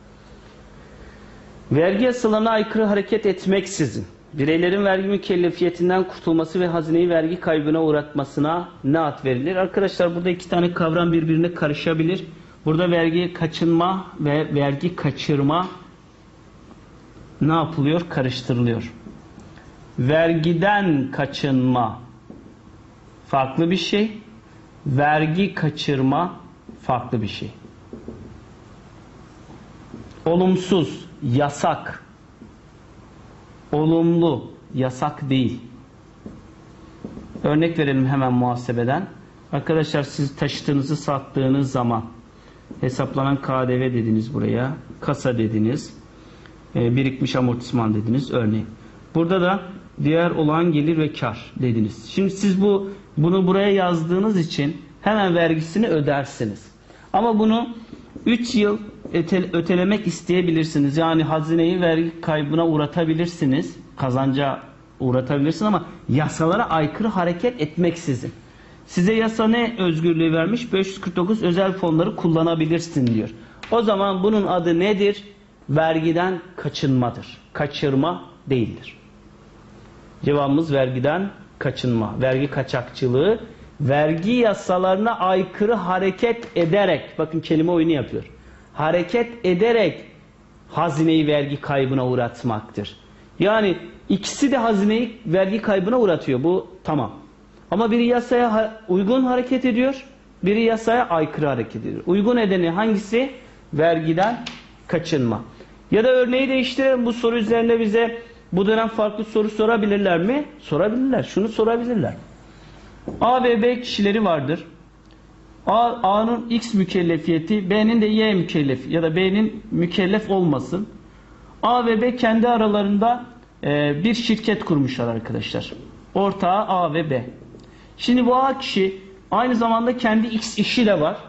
[SPEAKER 1] Vergi yasalarına aykırı hareket etmeksizin bireylerin vergi mükellefiyetinden kurtulması ve hazineyi vergi kaybına uğratmasına ne ad verilir? Arkadaşlar burada iki tane kavram birbirine karışabilir. Burada vergi kaçınma ve vergi kaçırma ne yapılıyor? Karıştırılıyor. Vergiden kaçınma farklı bir şey. Vergi kaçırma farklı bir şey. Olumsuz, yasak. Olumlu, yasak değil. Örnek verelim hemen muhasebeden. Arkadaşlar siz taşıtınızı sattığınız zaman hesaplanan KDV dediniz buraya. Kasa dediniz. Birikmiş amortisman dediniz örneğin. Burada da diğer olağan gelir ve kar dediniz. Şimdi siz bunu buraya yazdığınız için hemen vergisini ödersiniz. Ama bunu 3 yıl ötelemek isteyebilirsiniz. Yani hazineyi vergi kaybına uğratabilirsiniz. Kazanca uğratabilirsiniz ama yasalara aykırı hareket etmeksizin. Size yasa ne özgürlüğü vermiş? 549 özel fonları kullanabilirsin diyor. O zaman bunun adı nedir? Vergiden kaçınmadır. Kaçırma değildir. Cevabımız vergiden kaçınma. Vergi kaçakçılığı, vergi yasalarına aykırı hareket ederek, bakın kelime oyunu yapıyor. Hareket ederek hazineyi vergi kaybına uğratmaktır. Yani ikisi de hazineyi vergi kaybına uğratıyor. Bu tamam. Ama biri yasaya uygun hareket ediyor, biri yasaya aykırı hareket ediyor. Uygun edeni hangisi? Vergiden kaçınma. Ya da örneği değiştirelim. Bu soru üzerinde bize bu dönem farklı soru sorabilirler mi? Sorabilirler. Şunu sorabilirler. A ve B kişileri vardır. A'nın X mükellefiyeti, B'nin de Y mükellef ya da B'nin mükellef olmasın. A ve B kendi aralarında bir şirket kurmuşlar arkadaşlar. Ortağı A ve B. Şimdi bu A kişi aynı zamanda kendi X işi de var.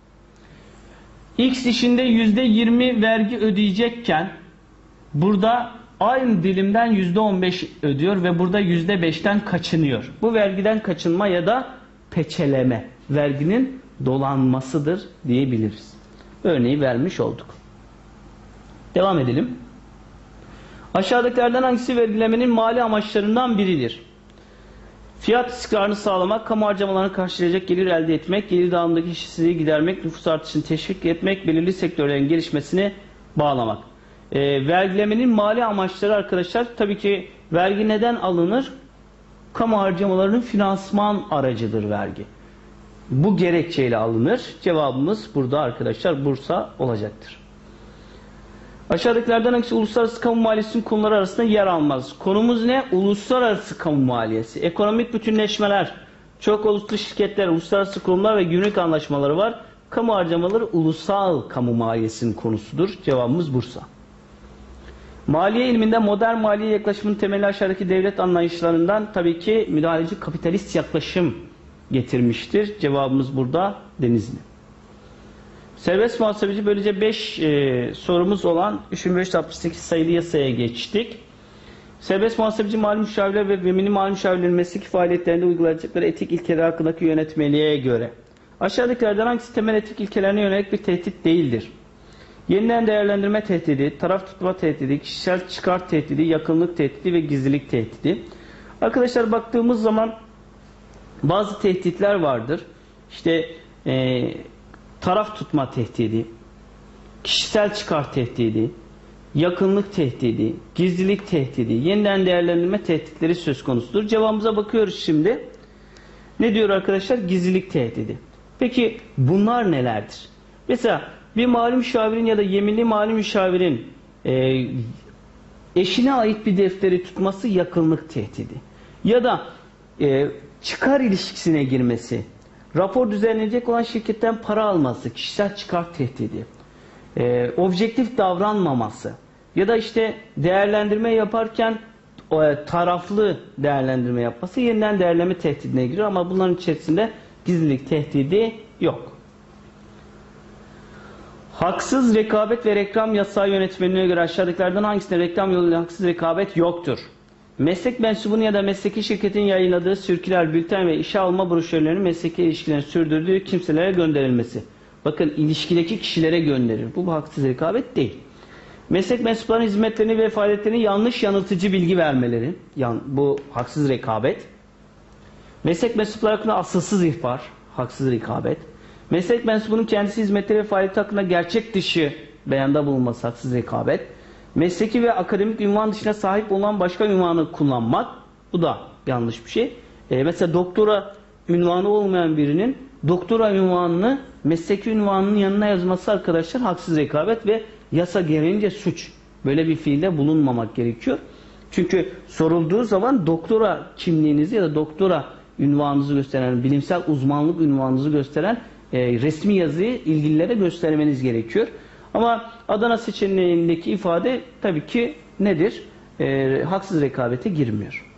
[SPEAKER 1] X işinde %20 vergi ödeyecekken burada aynı dilimden %15 ödüyor ve burada %5'ten kaçınıyor. Bu vergiden kaçınma ya da peçeleme, verginin dolanmasıdır diyebiliriz. Örneği vermiş olduk. Devam edelim. Aşağıdakilerden hangisi vergilemenin mali amaçlarından biridir? Fiyat istikrarını sağlamak, kamu harcamalarını karşılayacak gelir elde etmek, gelir dağılımındaki eşitsizliği gidermek, nüfus artışını teşvik etmek, belirli sektörlerin gelişmesini bağlamak. Vergilemenin mali amaçları arkadaşlar, tabii ki vergi neden alınır? Kamu harcamalarının finansman aracıdır vergi. Bu gerekçeyle alınır. Cevabımız burada arkadaşlar Bursa olacaktır. Aşağıdakilerden hangisi uluslararası kamu maliyesinin konuları arasında yer almaz? Konumuz ne? Uluslararası kamu maliyesi. Ekonomik bütünleşmeler, çok uluslu şirketler, uluslararası kurumlar ve gümrük anlaşmaları var. Kamu harcamaları ulusal kamu maliyesinin konusudur. Cevabımız Bursa. Maliye ilminde modern maliye yaklaşımının temeli aşağıdaki devlet anlayışlarından tabii ki müdahaleci kapitalist yaklaşım getirmiştir. Cevabımız burada Denizli. Serbest muhasebeci böylece 5 sorumuz olan 3568 sayılı yasaya geçtik. Serbest muhasebeci mali müşavirler ve mini mali müşavirlerin mesleki faaliyetlerinde uygulayacakları etik ilkeler hakkındaki yönetmeliğe göre aşağıdakilerden hangisi temel etik ilkelerine yönelik bir tehdit değildir? Yeniden değerlendirme tehdidi, taraf tutma tehdidi, kişisel çıkar tehdidi, yakınlık tehdidi ve gizlilik tehdidi. Arkadaşlar baktığımız zaman bazı tehditler vardır. İşte taraf tutma tehdidi, kişisel çıkar tehdidi, yakınlık tehdidi, gizlilik tehdidi, yeniden değerlendirme tehditleri söz konusudur. Cevabımıza bakıyoruz şimdi. Ne diyor arkadaşlar? Gizlilik tehdidi. Peki bunlar nelerdir? Mesela bir mali müşavirin ya da yeminli mali müşavirin eşine ait bir defteri tutması yakınlık tehdidi. Ya da çıkar ilişkisine girmesi, rapor düzenlenecek olan şirketten para alması, kişisel çıkar tehdidi, objektif davranmaması ya da işte değerlendirme yaparken taraflı değerlendirme yapması yeniden değerleme tehdidine giriyor ama bunların içerisinde gizlilik tehdidi yok. Haksız rekabet ve reklam yasağı yönetmeliğine göre aşağıdakilerden hangisinde reklam yoluyla haksız rekabet yoktur? Meslek mensubunun ya da mesleki şirketin yayınladığı sirküler, bülten ve işe alma broşürlerinin mesleki ilişkilerini sürdürdüğü kimselere gönderilmesi. Bakın ilişkideki kişilere gönderir. Bu haksız rekabet değil. Meslek mensuplarının hizmetlerini ve faaliyetlerini yanlış yanıltıcı bilgi vermeleri. Bu haksız rekabet. Meslek mensupları hakkında asılsız ihbar. Haksız rekabet. Meslek mensubunun kendisi hizmetleri ve faaliyeti hakkında gerçek dışı beyanda bulunması haksız rekabet. Mesleki ve akademik ünvan dışına sahip olan başka ünvanı kullanmak. Bu da yanlış bir şey. Mesela doktora ünvanı olmayan birinin doktora ünvanını mesleki ünvanının yanına yazması arkadaşlar haksız rekabet ve yasa gereğince suç. Böyle bir fiilde bulunmamak gerekiyor. Çünkü sorulduğu zaman doktora kimliğinizi ya da doktora ünvanınızı gösteren, bilimsel uzmanlık ünvanınızı gösteren resmi yazıyı ilgililere göstermeniz gerekiyor. Ama Adana seçeneğindeki ifade tabii ki nedir? Haksız rekabete girmiyor.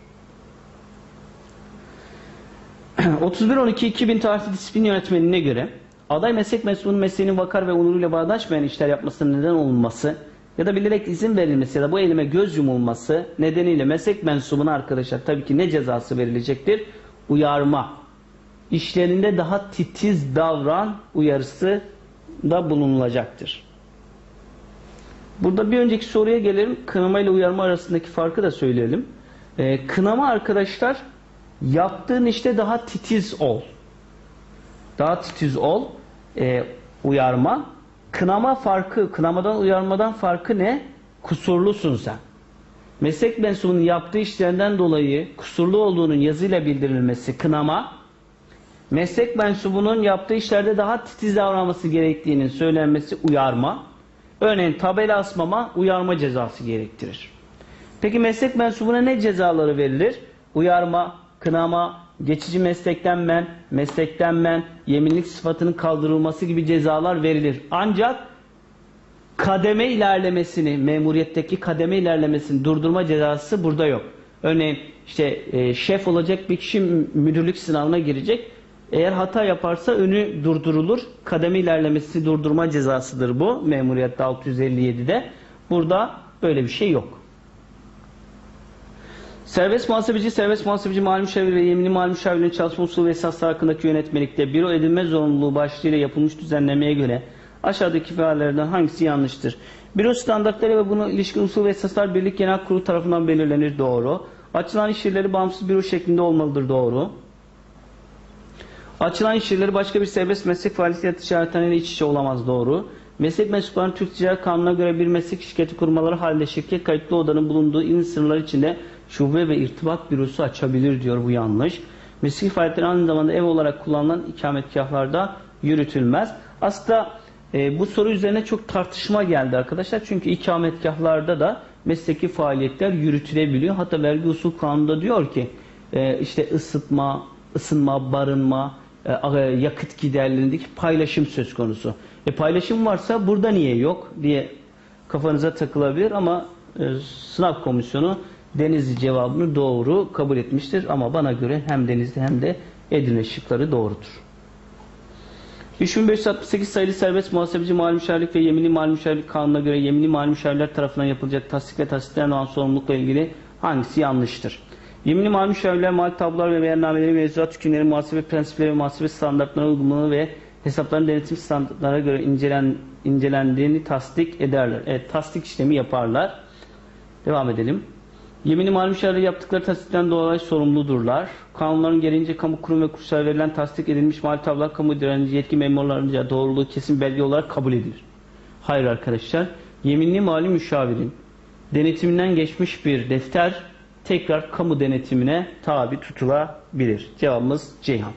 [SPEAKER 1] 31.12.2000 tarihli disiplin yönetmeliğine göre aday meslek mensubunun mesleğinin vakar ve onuruyla bağdaşmayan işler yapmasına neden olunması ya da bilerek izin verilmesi ya da bu eyleme göz yumulması nedeniyle meslek mensubuna arkadaşlar tabii ki ne cezası verilecektir? Uyarma. İşlerinde daha titiz davran uyarısı da bulunulacaktır. Burada bir önceki soruya gelelim. Kınama ile uyarma arasındaki farkı da söyleyelim. Kınama arkadaşlar yaptığın işte daha titiz ol. Daha titiz ol. Uyarma. Kınama farkı, kınamadan uyarmadan farkı ne? Kusurlusun sen. Meslek mensubunun yaptığı işlerden dolayı kusurlu olduğunun yazıyla bildirilmesi kınama. Meslek mensubunun yaptığı işlerde daha titiz davranması gerektiğinin söylenmesi uyarma. Örneğin tabela asmama uyarma cezası gerektirir. Peki meslek mensubuna ne cezaları verilir? Uyarma, kınama, geçici meslekten men, yeminlik sıfatının kaldırılması gibi cezalar verilir. Ancak kademe ilerlemesini, memuriyetteki kademe ilerlemesini durdurma cezası burada yok. Örneğin işte şef olacak bir kişi müdürlük sınavına girecek. Eğer hata yaparsa önü durdurulur. Kademe ilerlemesi durdurma cezasıdır bu. Memuriyette 657'de. Burada böyle bir şey yok. Serbest muhasebeci mali müşavir ve yeminli mali müşavirlerin çalışma usulü ve esasları hakkındaki yönetmelikte büro edilme zorunluluğu başlığıyla yapılmış düzenlemeye göre aşağıdaki fiillerden hangisi yanlıştır? Büro standartları ve buna ilişkin usul ve esaslar Birlik Genel Kurulu tarafından belirlenir. Doğru. Açılan iş yerleri bağımsız büro şeklinde olmalıdır. Doğru. Açılan iş yerleri başka bir serbest meslek faaliyeti ya ticarethaneyle iç içe olamaz. Doğru. Meslek mensuplarının Türk Ticaret Kanunu'na göre bir meslek şirketi kurmaları halinde şirket kayıtlı odanın bulunduğu il sınırları içinde şube ve irtibat bürosu açabilir diyor. Bu yanlış. Mesleki faaliyetler aynı zamanda ev olarak kullanılan ikametgahlarda yürütülmez. Aslında bu soru üzerine çok tartışma geldi arkadaşlar. Çünkü ikametgahlarda da mesleki faaliyetler yürütülebiliyor. Hatta vergi usul kanununda diyor ki işte ısınma, barınma, yakıt giderlerindeki paylaşım söz konusu. Paylaşım varsa burada niye yok diye kafanıza takılabilir ama sınav komisyonu Denizli cevabını doğru kabul etmiştir. Ama bana göre hem Denizli hem de Edirne şıkları doğrudur. 3568 sayılı serbest muhasebeci mali müşavirlik ve yeminli mali müşavirlik kanununa göre yeminli mali müşavirler tarafından yapılacak tasdik ve tasdikten doğan sorumlulukla ilgili hangisi yanlıştır? Yeminli mali müşavirler mali tablolar ve beyannameleri, mevzuat hükümleri, muhasebe prensipleri ve muhasebe standartlarına uygulamalı ve hesapların denetim standartlarına göre incelendiğini tasdik ederler. Evet, tasdik işlemi yaparlar. Devam edelim. Yeminli mali müşavirler yaptıkları tasdikten dolayı sorumludurlar. Kanunların gereğince kamu kurum ve kuruluşlara verilen tasdik edilmiş mali tablolar kamu idareci yetki memurlarınca doğruluğu kesin belge olarak kabul edilir. Hayır arkadaşlar. yeminli mali müşavirin denetiminden geçmiş bir defter tekrar kamu denetimine tabi tutulabilir. Cevabımız Ceyhan.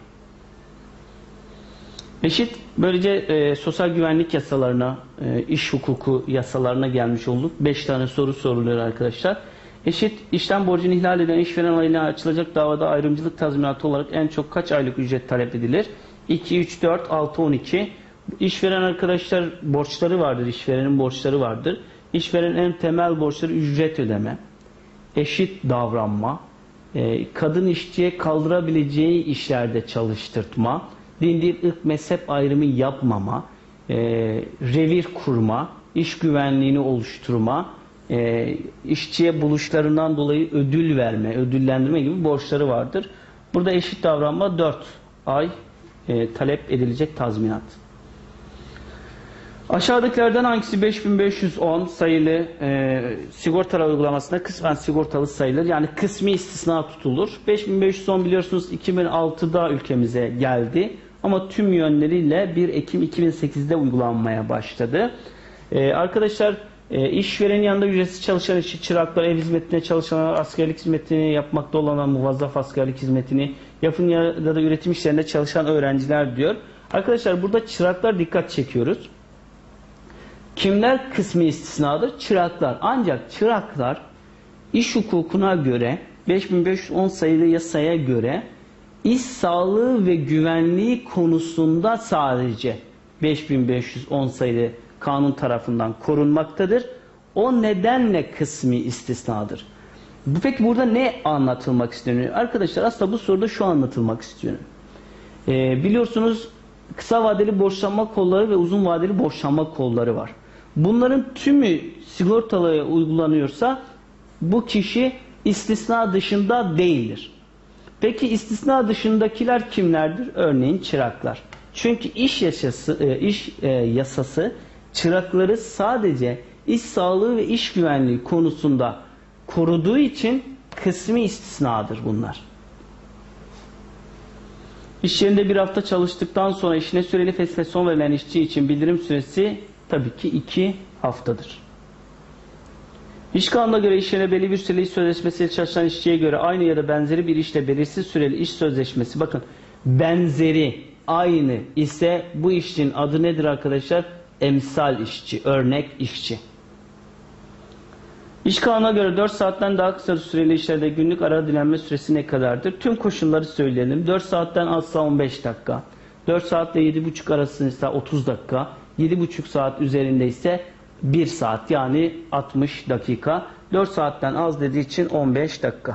[SPEAKER 1] Eşit, böylece sosyal güvenlik yasalarına, iş hukuku yasalarına gelmiş olduk. 5 tane soru soruluyor arkadaşlar. Eşit, işlem borcunu ihlal eden işveren aleyhine açılacak davada ayrımcılık tazminatı olarak en çok kaç aylık ücret talep edilir? 2, 3, 4, 6, 12. İşveren arkadaşlar borçları vardır, işverenin borçları vardır. İşverenin en temel borçları ücret ödeme, eşit davranma, kadın işçiye kaldırabileceği işlerde çalıştırtma, din, dil, ırk, mezhep ayrımı yapmama, revir kurma, iş güvenliğini oluşturma, işçiye buluşlarından dolayı ödül verme, ödüllendirme gibi borçları vardır. Burada eşit davranma 4 ay talep edilecek tazminat. Aşağıdakilerden hangisi 5510 sayılı sigortalar uygulamasında kısmen sigortalı sayılır? Yani kısmi istisna tutulur. 5510 biliyorsunuz 2006'da ülkemize geldi. Ama tüm yönleriyle 1 Ekim 2008'de uygulanmaya başladı. Arkadaşlar işverenin yanında ücretsiz çalışan işçi, çıraklar, ev hizmetine çalışanlar, askerlik hizmetini yapmakta olanlar, muvazzaf askerlik hizmetini yapın ya da üretim işlerinde çalışan öğrenciler diyor. Arkadaşlar burada çıraklar dikkat çekiyoruz. Kimler kısmi istisnadır? Çıraklar. Ancak çıraklar iş hukukuna göre 5510 sayılı yasaya göre iş sağlığı ve güvenliği konusunda sadece 5510 sayılı kanun tarafından korunmaktadır. O nedenle kısmi istisnadır. Peki burada ne anlatılmak isteniyor? Arkadaşlar aslında bu soruda şu anlatılmak istiyor. Biliyorsunuz kısa vadeli borçlanma kolları ve uzun vadeli borçlanma kolları var. Bunların tümü sigortalıya uygulanıyorsa bu kişi istisna dışında değildir. Peki istisna dışındakiler kimlerdir? Örneğin çıraklar. Çünkü iş yasası çırakları sadece iş sağlığı ve iş güvenliği konusunda koruduğu için kısmi istisnadır bunlar. İş yerinde bir hafta çalıştıktan sonra işine süreli feshe son verilen işçi için bildirim süresi tabii ki 2 haftadır. İş kanununa göre iş yerine belli bir süreli iş sözleşmesiyle çalışan işçiye göre aynı ya da benzeri bir işle belirsiz süreli iş sözleşmesi, bakın benzeri aynı ise bu işçinin adı nedir arkadaşlar? Emsal işçi, örnek işçi. İş kanununa göre 4 saatten daha kısa süreli işlerde günlük ara dinlenme süresi ne kadardır? Tüm koşulları söyleyelim. 4 saatten azsa 15 dakika. 4 saatle 7,5 arasında 30 dakika. 7,5 saat üzerinde ise 1 saat yani 60 dakika. 4 saatten az dediği için 15 dakika.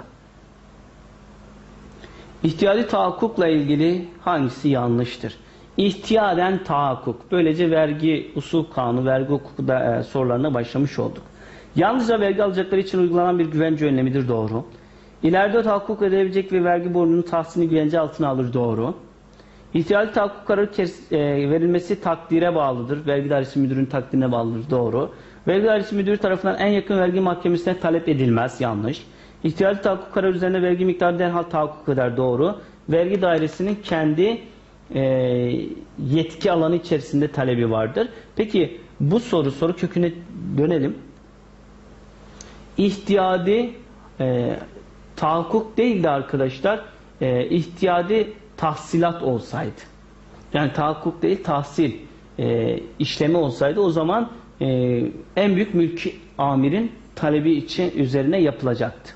[SPEAKER 1] İhtiyari tahakkukla ilgili hangisi yanlıştır? İhtiyaren tahakkuk. Böylece vergi usul kanunu, vergi hukuku sorularına başlamış olduk. Yalnızca vergi alacakları için uygulanan bir güvence önlemidir, doğru. İleride tahakkuk edilebilecek ve vergi borcunun tahsilini güvence altına alır, doğru. İhtiyari tahakkuk kararı verilmesi takdire bağlıdır. Vergi dairesi müdürünün takdirine bağlıdır, doğru. Vergi dairesi müdürü tarafından en yakın vergi mahkemesine talep edilmez, yanlış. İhtiyari tahakkuk kararı üzerinde vergi miktarı derhal tahakkuk eder, doğru. Vergi dairesinin kendi yetki alanı içerisinde talebi vardır. Peki bu soru köküne dönelim. İhtiyadi tahakkuk değil de arkadaşlar ihtiyadi tahsilat olsaydı, yani tahakkuk değil tahsil işlemi olsaydı o zaman en büyük mülki amirin talebi için üzerine yapılacaktı.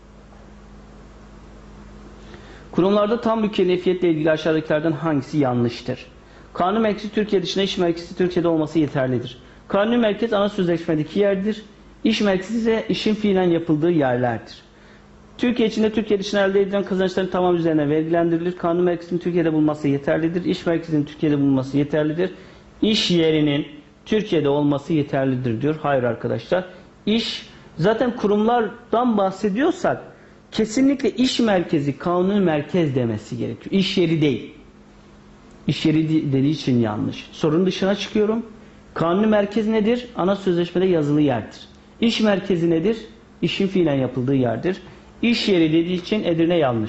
[SPEAKER 1] Kurumlarda tam mükellefiyetle ilgili aşağıdakilerden hangisi yanlıştır? Kanun merkezi Türkiye dışında, iş merkezi Türkiye'de olması yeterlidir. Kanun merkez ana sözleşmedeki yerdir. İş merkezi ise işin fiilen yapıldığı yerlerdir. Türkiye içinde, Türkiye dışında elde edilen kazançların tamamı üzerine vergilendirilir. Kanun merkezinin Türkiye'de bulunması yeterlidir. İş merkezinin Türkiye'de bulunması yeterlidir. İş yerinin Türkiye'de olması yeterlidir diyor. Hayır arkadaşlar. Zaten kurumlardan bahsediyorsak kesinlikle iş merkezi, kanun merkez demesi gerekiyor. İş yeri değil. İş yeri dediği için yanlış. Sorunun dışına çıkıyorum. Kanuni merkez nedir? Ana sözleşmede yazılı yerdir. İş merkezi nedir? İşin fiilen yapıldığı yerdir. İş yeri dediği için Edirne yanlış.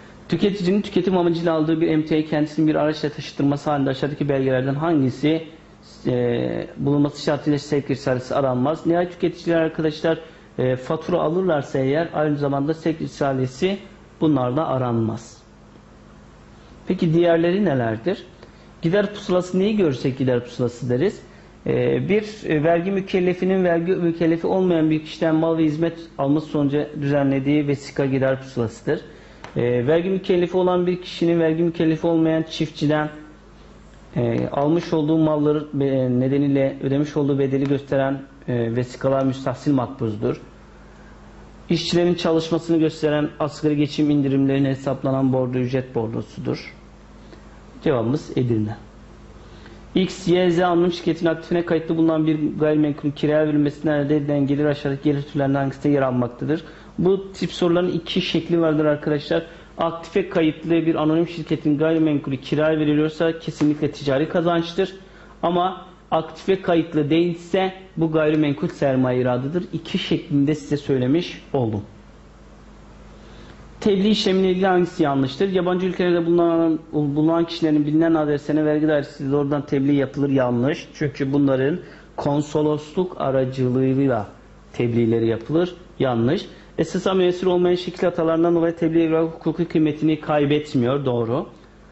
[SPEAKER 1] Tüketicinin tüketim amacıyla aldığı bir emtiayı kendisinin bir araçla taşıtılması halinde aşağıdaki belgelerden hangisi bulunması şartıyla sevk risalesi aranmaz. Nihayet tüketiciler arkadaşlar fatura alırlarsa eğer aynı zamanda sevk risalesi bunlarda aranmaz. Peki diğerleri nelerdir? Gider pusulası, neyi görürsek gider pusulası deriz. Bir vergi mükellefinin vergi mükellefi olmayan bir kişiden mal ve hizmet alması sonucu düzenlediği vesika gider pusulasıdır. Vergi mükellefi olan bir kişinin vergi mükellefi olmayan çiftçiden almış olduğu malları nedeniyle ödemiş olduğu bedeli gösteren vesikalar müstahsil makbuzdur. İşçilerin çalışmasını gösteren asgari geçim indirimlerine hesaplanan borcu ücret borcusudur. Cevabımız Edirne. X, Y, Z anonim şirketin aktifine kayıtlı bulunan bir gayrimenkulün kiraya verilmesinden elde edilen gelir aşağıdaki gelir türlerinden hangisinde yer almaktadır? Bu tip soruların iki şekli vardır arkadaşlar. Aktife kayıtlı bir anonim şirketin gayrimenkulü kiraya veriliyorsa kesinlikle ticari kazançtır. Ama aktife kayıtlı değilse bu gayrimenkul sermaye iradıdır. İki şeklinde size söylemiş oldum. Tebliğ işlemine ilgili hangisi yanlıştır? Yabancı ülkelerde bulunan kişilerin bilinen adresine vergi dairesi doğrudan tebliğ yapılır, yanlış. Çünkü bunların konsolosluk aracılığıyla tebliğleri yapılır, yanlış. Esasa müessir olmayan şekil hatalarından dolayı tebliğ evrakı hukuki kıymetini kaybetmiyor, doğru.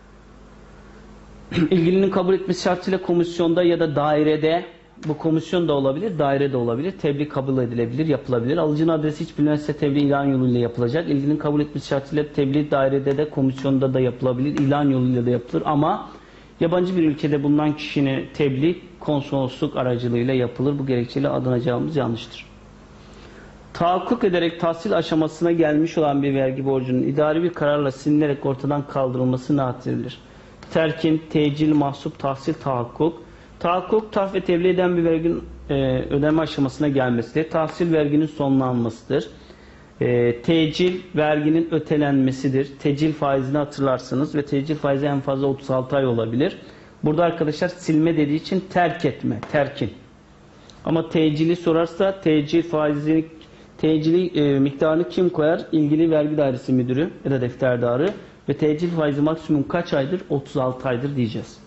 [SPEAKER 1] İlgilinin kabul etmesi şartıyla komisyonda ya da dairede, bu komisyon da olabilir, daire de olabilir, tebliğ kabul edilebilir, yapılabilir. Alıcının adresi hiç bilinmezse tebliğ ilan yoluyla yapılacak. İlgilinin kabul etmesi şartıyla tebliğ dairede de komisyonda da yapılabilir, ilan yoluyla da yapılır. Ama yabancı bir ülkede bulunan kişinin tebliğ konsolosluk aracılığıyla yapılır. Bu gerekçeyle adanacağımız yanlıştır. Tahakkuk ederek tahsil aşamasına gelmiş olan bir vergi borcunun idari bir kararla silinerek ortadan kaldırılması nadirdir. Terkin, tecil, mahsup, tahsil, tahakkuk. Tahakkuk, tahf ve tebliğ eden bir verginin ödeme aşamasına gelmesidir. Tahsil, verginin sonlanmasıdır. Tecil, verginin ötelenmesidir. Tecil faizini hatırlarsınız ve tecil faizi en fazla 36 ay olabilir. Burada arkadaşlar silme dediği için terk etme, terkin. Ama tecili sorarsa tecil faizini, tecili miktarını kim koyar? İlgili vergi dairesi müdürü ya da defterdarı. Ve tecil faizi maksimum kaç aydır? 36 aydır diyeceğiz.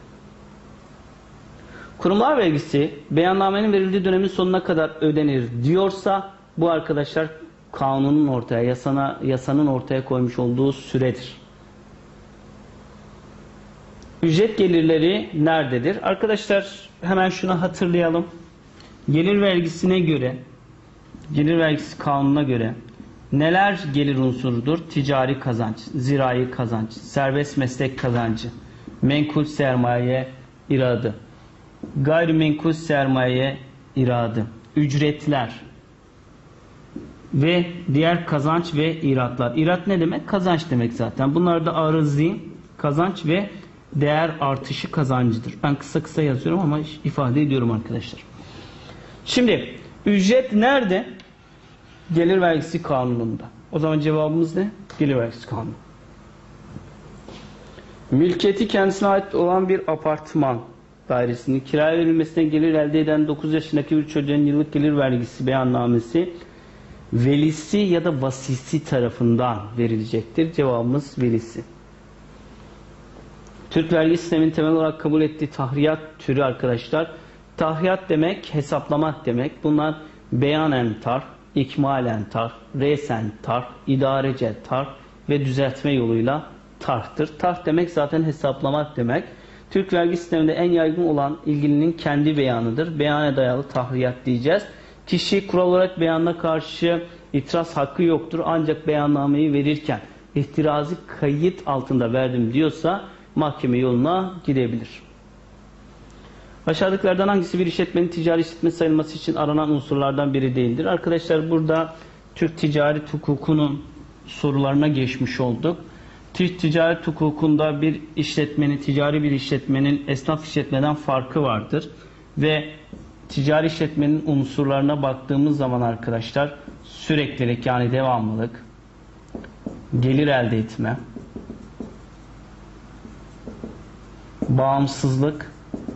[SPEAKER 1] Kurumlar vergisi beyannamenin verildiği dönemin sonuna kadar ödenir diyorsa bu arkadaşlar kanunun ortaya, yasanın ortaya koymuş olduğu süredir. Ücret gelirleri nerededir? Arkadaşlar hemen şunu hatırlayalım. Gelir vergisine göre, gelir vergisi kanununa göre neler gelir unsurudur? Ticari kazanç, zirai kazanç, serbest meslek kazancı, menkul sermaye iradı, gayrimenkul sermaye iradı, ücretler ve diğer kazanç ve iratlar. İrat ne demek? Kazanç demek zaten. Bunlar da arızi kazanç ve değer artışı kazancıdır. Ben kısa kısa yazıyorum ama ifade ediyorum arkadaşlar. Şimdi ücret nerede? Gelir vergisi kanununda. O zaman cevabımız ne? Gelir vergisi kanunu. Mülkiyeti kendisine ait olan bir apartman dairesinin kiraya verilmesine gelir elde eden 9 yaşındaki bir çocuğun yıllık gelir vergisi beyannamesi velisi ya da vasisi tarafından verilecektir. Cevabımız velisi. Türk vergi sisteminin temel olarak kabul ettiği tahriyat türü arkadaşlar. Tahriyat demek hesaplamak demek. Bunlar beyanen tarh, ikmalen tarh, resen tarh, idarece tarh ve düzeltme yoluyla tarhtır. Tarh demek zaten hesaplamak demek. Türk vergi sisteminde en yaygın olan ilgilinin kendi beyanıdır. Beyana dayalı tahriyat diyeceğiz. Kişi kural olarak beyanına karşı itiraz hakkı yoktur. Ancak beyannameyi verirken ihtirazı kayıt altında verdim diyorsa mahkeme yoluna gidebilir. Aşağıdakilerden hangisi bir işletmenin ticari işletme sayılması için aranan unsurlardan biri değildir? Arkadaşlar burada Türk ticaret hukukunun sorularına geçmiş olduk. Türk ticaret hukukunda bir işletmenin, ticari bir işletmenin esnaf işletmeden farkı vardır. Ve ticari işletmenin unsurlarına baktığımız zaman arkadaşlar süreklilik yani devamlılık, gelir elde etme, bağımsızlık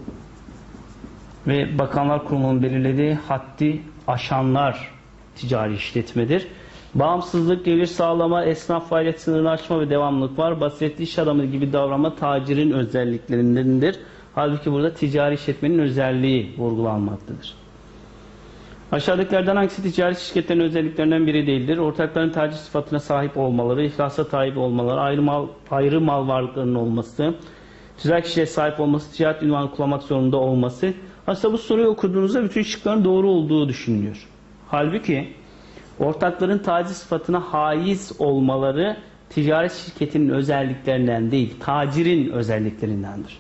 [SPEAKER 1] ve Bakanlar Kurulu'nun belirlediği haddi aşanlar ticari işletmedir. Bağımsızlık, gelir sağlama, esnaf faaliyet sınırını aşma ve devamlılık var. Basiretli iş adamı gibi davranma tacirin özelliklerindendir. Halbuki burada ticari işletmenin özelliği vurgulanmaktadır. Aşağıdakilerden hangisi ticari şirketlerin özelliklerinden biri değildir? Ortakların tercih sıfatına sahip olmaları, iflasa sahip olmaları, ayrı mal varlıklarının olması, tüzel kişiye sahip olması, ticaret ünvanı kullanmak zorunda olması. Aslında bu soruyu okuduğunuzda bütün şıkların doğru olduğu düşünülüyor. Halbuki ortakların tercih sıfatına haiz olmaları ticaret şirketinin özelliklerinden değil, tacirin özelliklerindendir.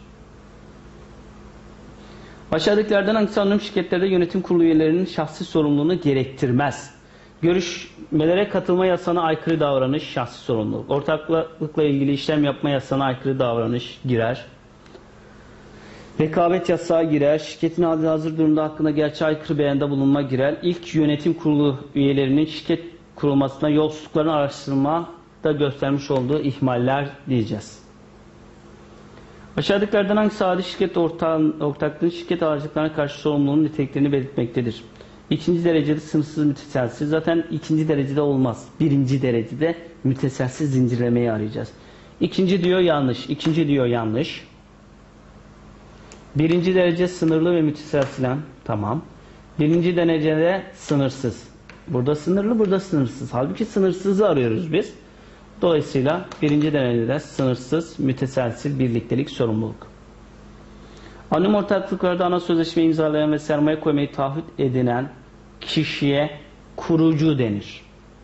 [SPEAKER 1] Aşağıdakilerden hangisi anonim şirketlerde yönetim kurulu üyelerinin şahsi sorumluluğunu gerektirmez? Görüşmelere katılma yasağına aykırı davranış şahsi sorumluluk. Ortaklıkla ilgili işlem yapma yasağına aykırı davranış girer. Rekabet yasağı girer. Şirketin hazır durumda hakkında gerçeğe aykırı beyanda bulunma girer. İlk yönetim kurulu üyelerinin şirket kurulmasına yolsuzlukların araştırmada göstermiş olduğu ihmaller diyeceğiz. Aşağıdakilerden hangisi adi şirket ortaklığın şirket harcılıklarına karşı sorumluluğunun niteliklerini belirtmektedir? İkinci derecede sınırsız müteselsiz. Zaten ikinci derecede olmaz. Birinci derecede müteselsiz zincirlemeyi arayacağız. İkinci diyor yanlış. İkinci diyor yanlış. Birinci derece sınırlı ve müteselsilen. Tamam. Birinci derecede sınırsız. Burada sınırlı, burada sınırsız. Halbuki sınırsızı arıyoruz biz. Dolayısıyla birinci derecede sınırsız, müteselsil birliktelik, sorumluluk. Anonim ortaklıklarda ana sözleşme imzalayan ve sermaye koymayı taahhüt edinen kişiye kurucu denir.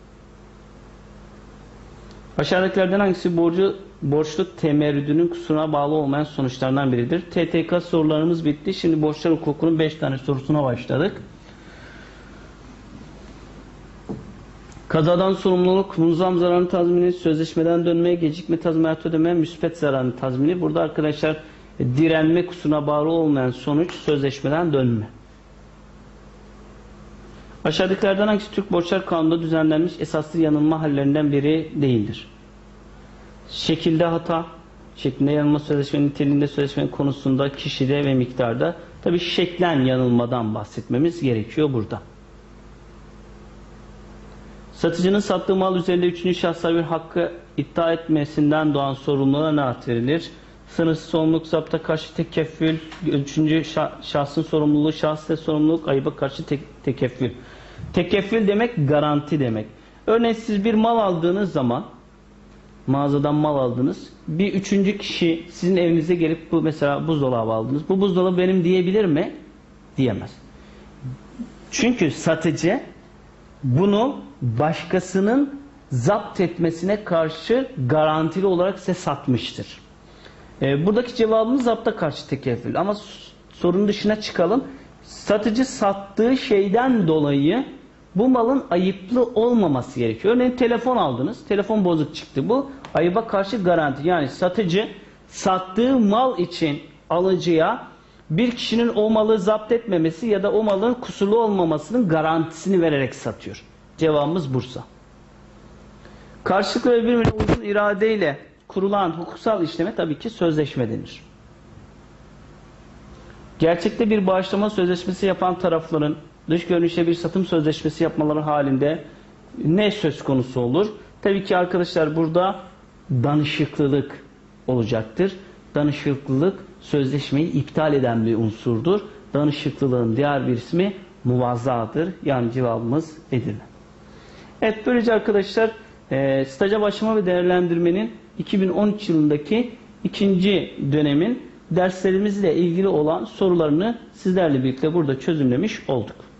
[SPEAKER 1] Aşağıdakilerden hangisi borçluk temerrüdünün kusuruna bağlı olmayan sonuçlarından biridir? TTK sorularımız bitti. Şimdi borçlar hukukunun 5 tane sorusuna başladık. Kazadan sorumluluk, munzam zararın tazmini, sözleşmeden dönme, gecikme tazminat ödeme, müspet zararın tazmini. Burada arkadaşlar direnme kusuruna bağlı olmayan sonuç sözleşmeden dönme. Aşağıdakilerden hangisi Türk Borçlar Kanunu'nda düzenlenmiş esaslı yanılma hallerinden biri değildir? Şekilde hata, şeklinde yanılma, sözleşmenin niteliğinde, sözleşmenin konusunda, kişide ve miktarda. Tabi şeklen yanılmadan bahsetmemiz gerekiyor burada. Satıcının sattığı mal üzerinde üçüncü şahsa bir hakkı iddia etmesinden doğan sorumluluğa ne ad verilir? Sınırsız sorumluluk, zapta karşı tekeffül, üçüncü şahsın sorumluluğu, şahsiyet sorumluluk, ayıba karşı tekeffül. Tekeffül demek garanti demek. Örneğin siz bir mal aldığınız zaman, mağazadan mal aldınız, bir üçüncü kişi sizin evinize gelip bu mesela buzdolabı aldınız. Bu buzdolabı benim diyebilir mi? Diyemez. Çünkü satıcı bunu başkasının zapt etmesine karşı garantili olarak size satmıştır. Buradaki cevabımız zapta karşı tekeffül. Ama sorunun dışına çıkalım. Satıcı sattığı şeyden dolayı bu malın ayıplı olmaması gerekiyor. Örneğin telefon aldınız. Telefon bozuk çıktı. Bu ayıba karşı garanti. Yani satıcı sattığı mal için alıcıya bir kişinin o malı zapt etmemesi ya da o malın kusurlu olmamasının garantisini vererek satıyor. Cevabımız Bursa. Karşılıklı ve birbirine uygun iradeyle kurulan hukuksal işleme tabii ki sözleşme denir. Gerçekte bir bağışlama sözleşmesi yapan tarafların dış görünüşe bir satım sözleşmesi yapmaları halinde ne söz konusu olur? Tabii ki arkadaşlar burada danışıklılık olacaktır. Danışıklılık sözleşmeyi iptal eden bir unsurdur. Danışıklılığın diğer bir ismi muvazzadır. Yani cevabımız Edirne. Evet, böylece arkadaşlar staja başlama ve değerlendirmenin 2013 yılındaki ikinci dönemin derslerimizle ilgili olan sorularını sizlerle birlikte burada çözümlemiş olduk.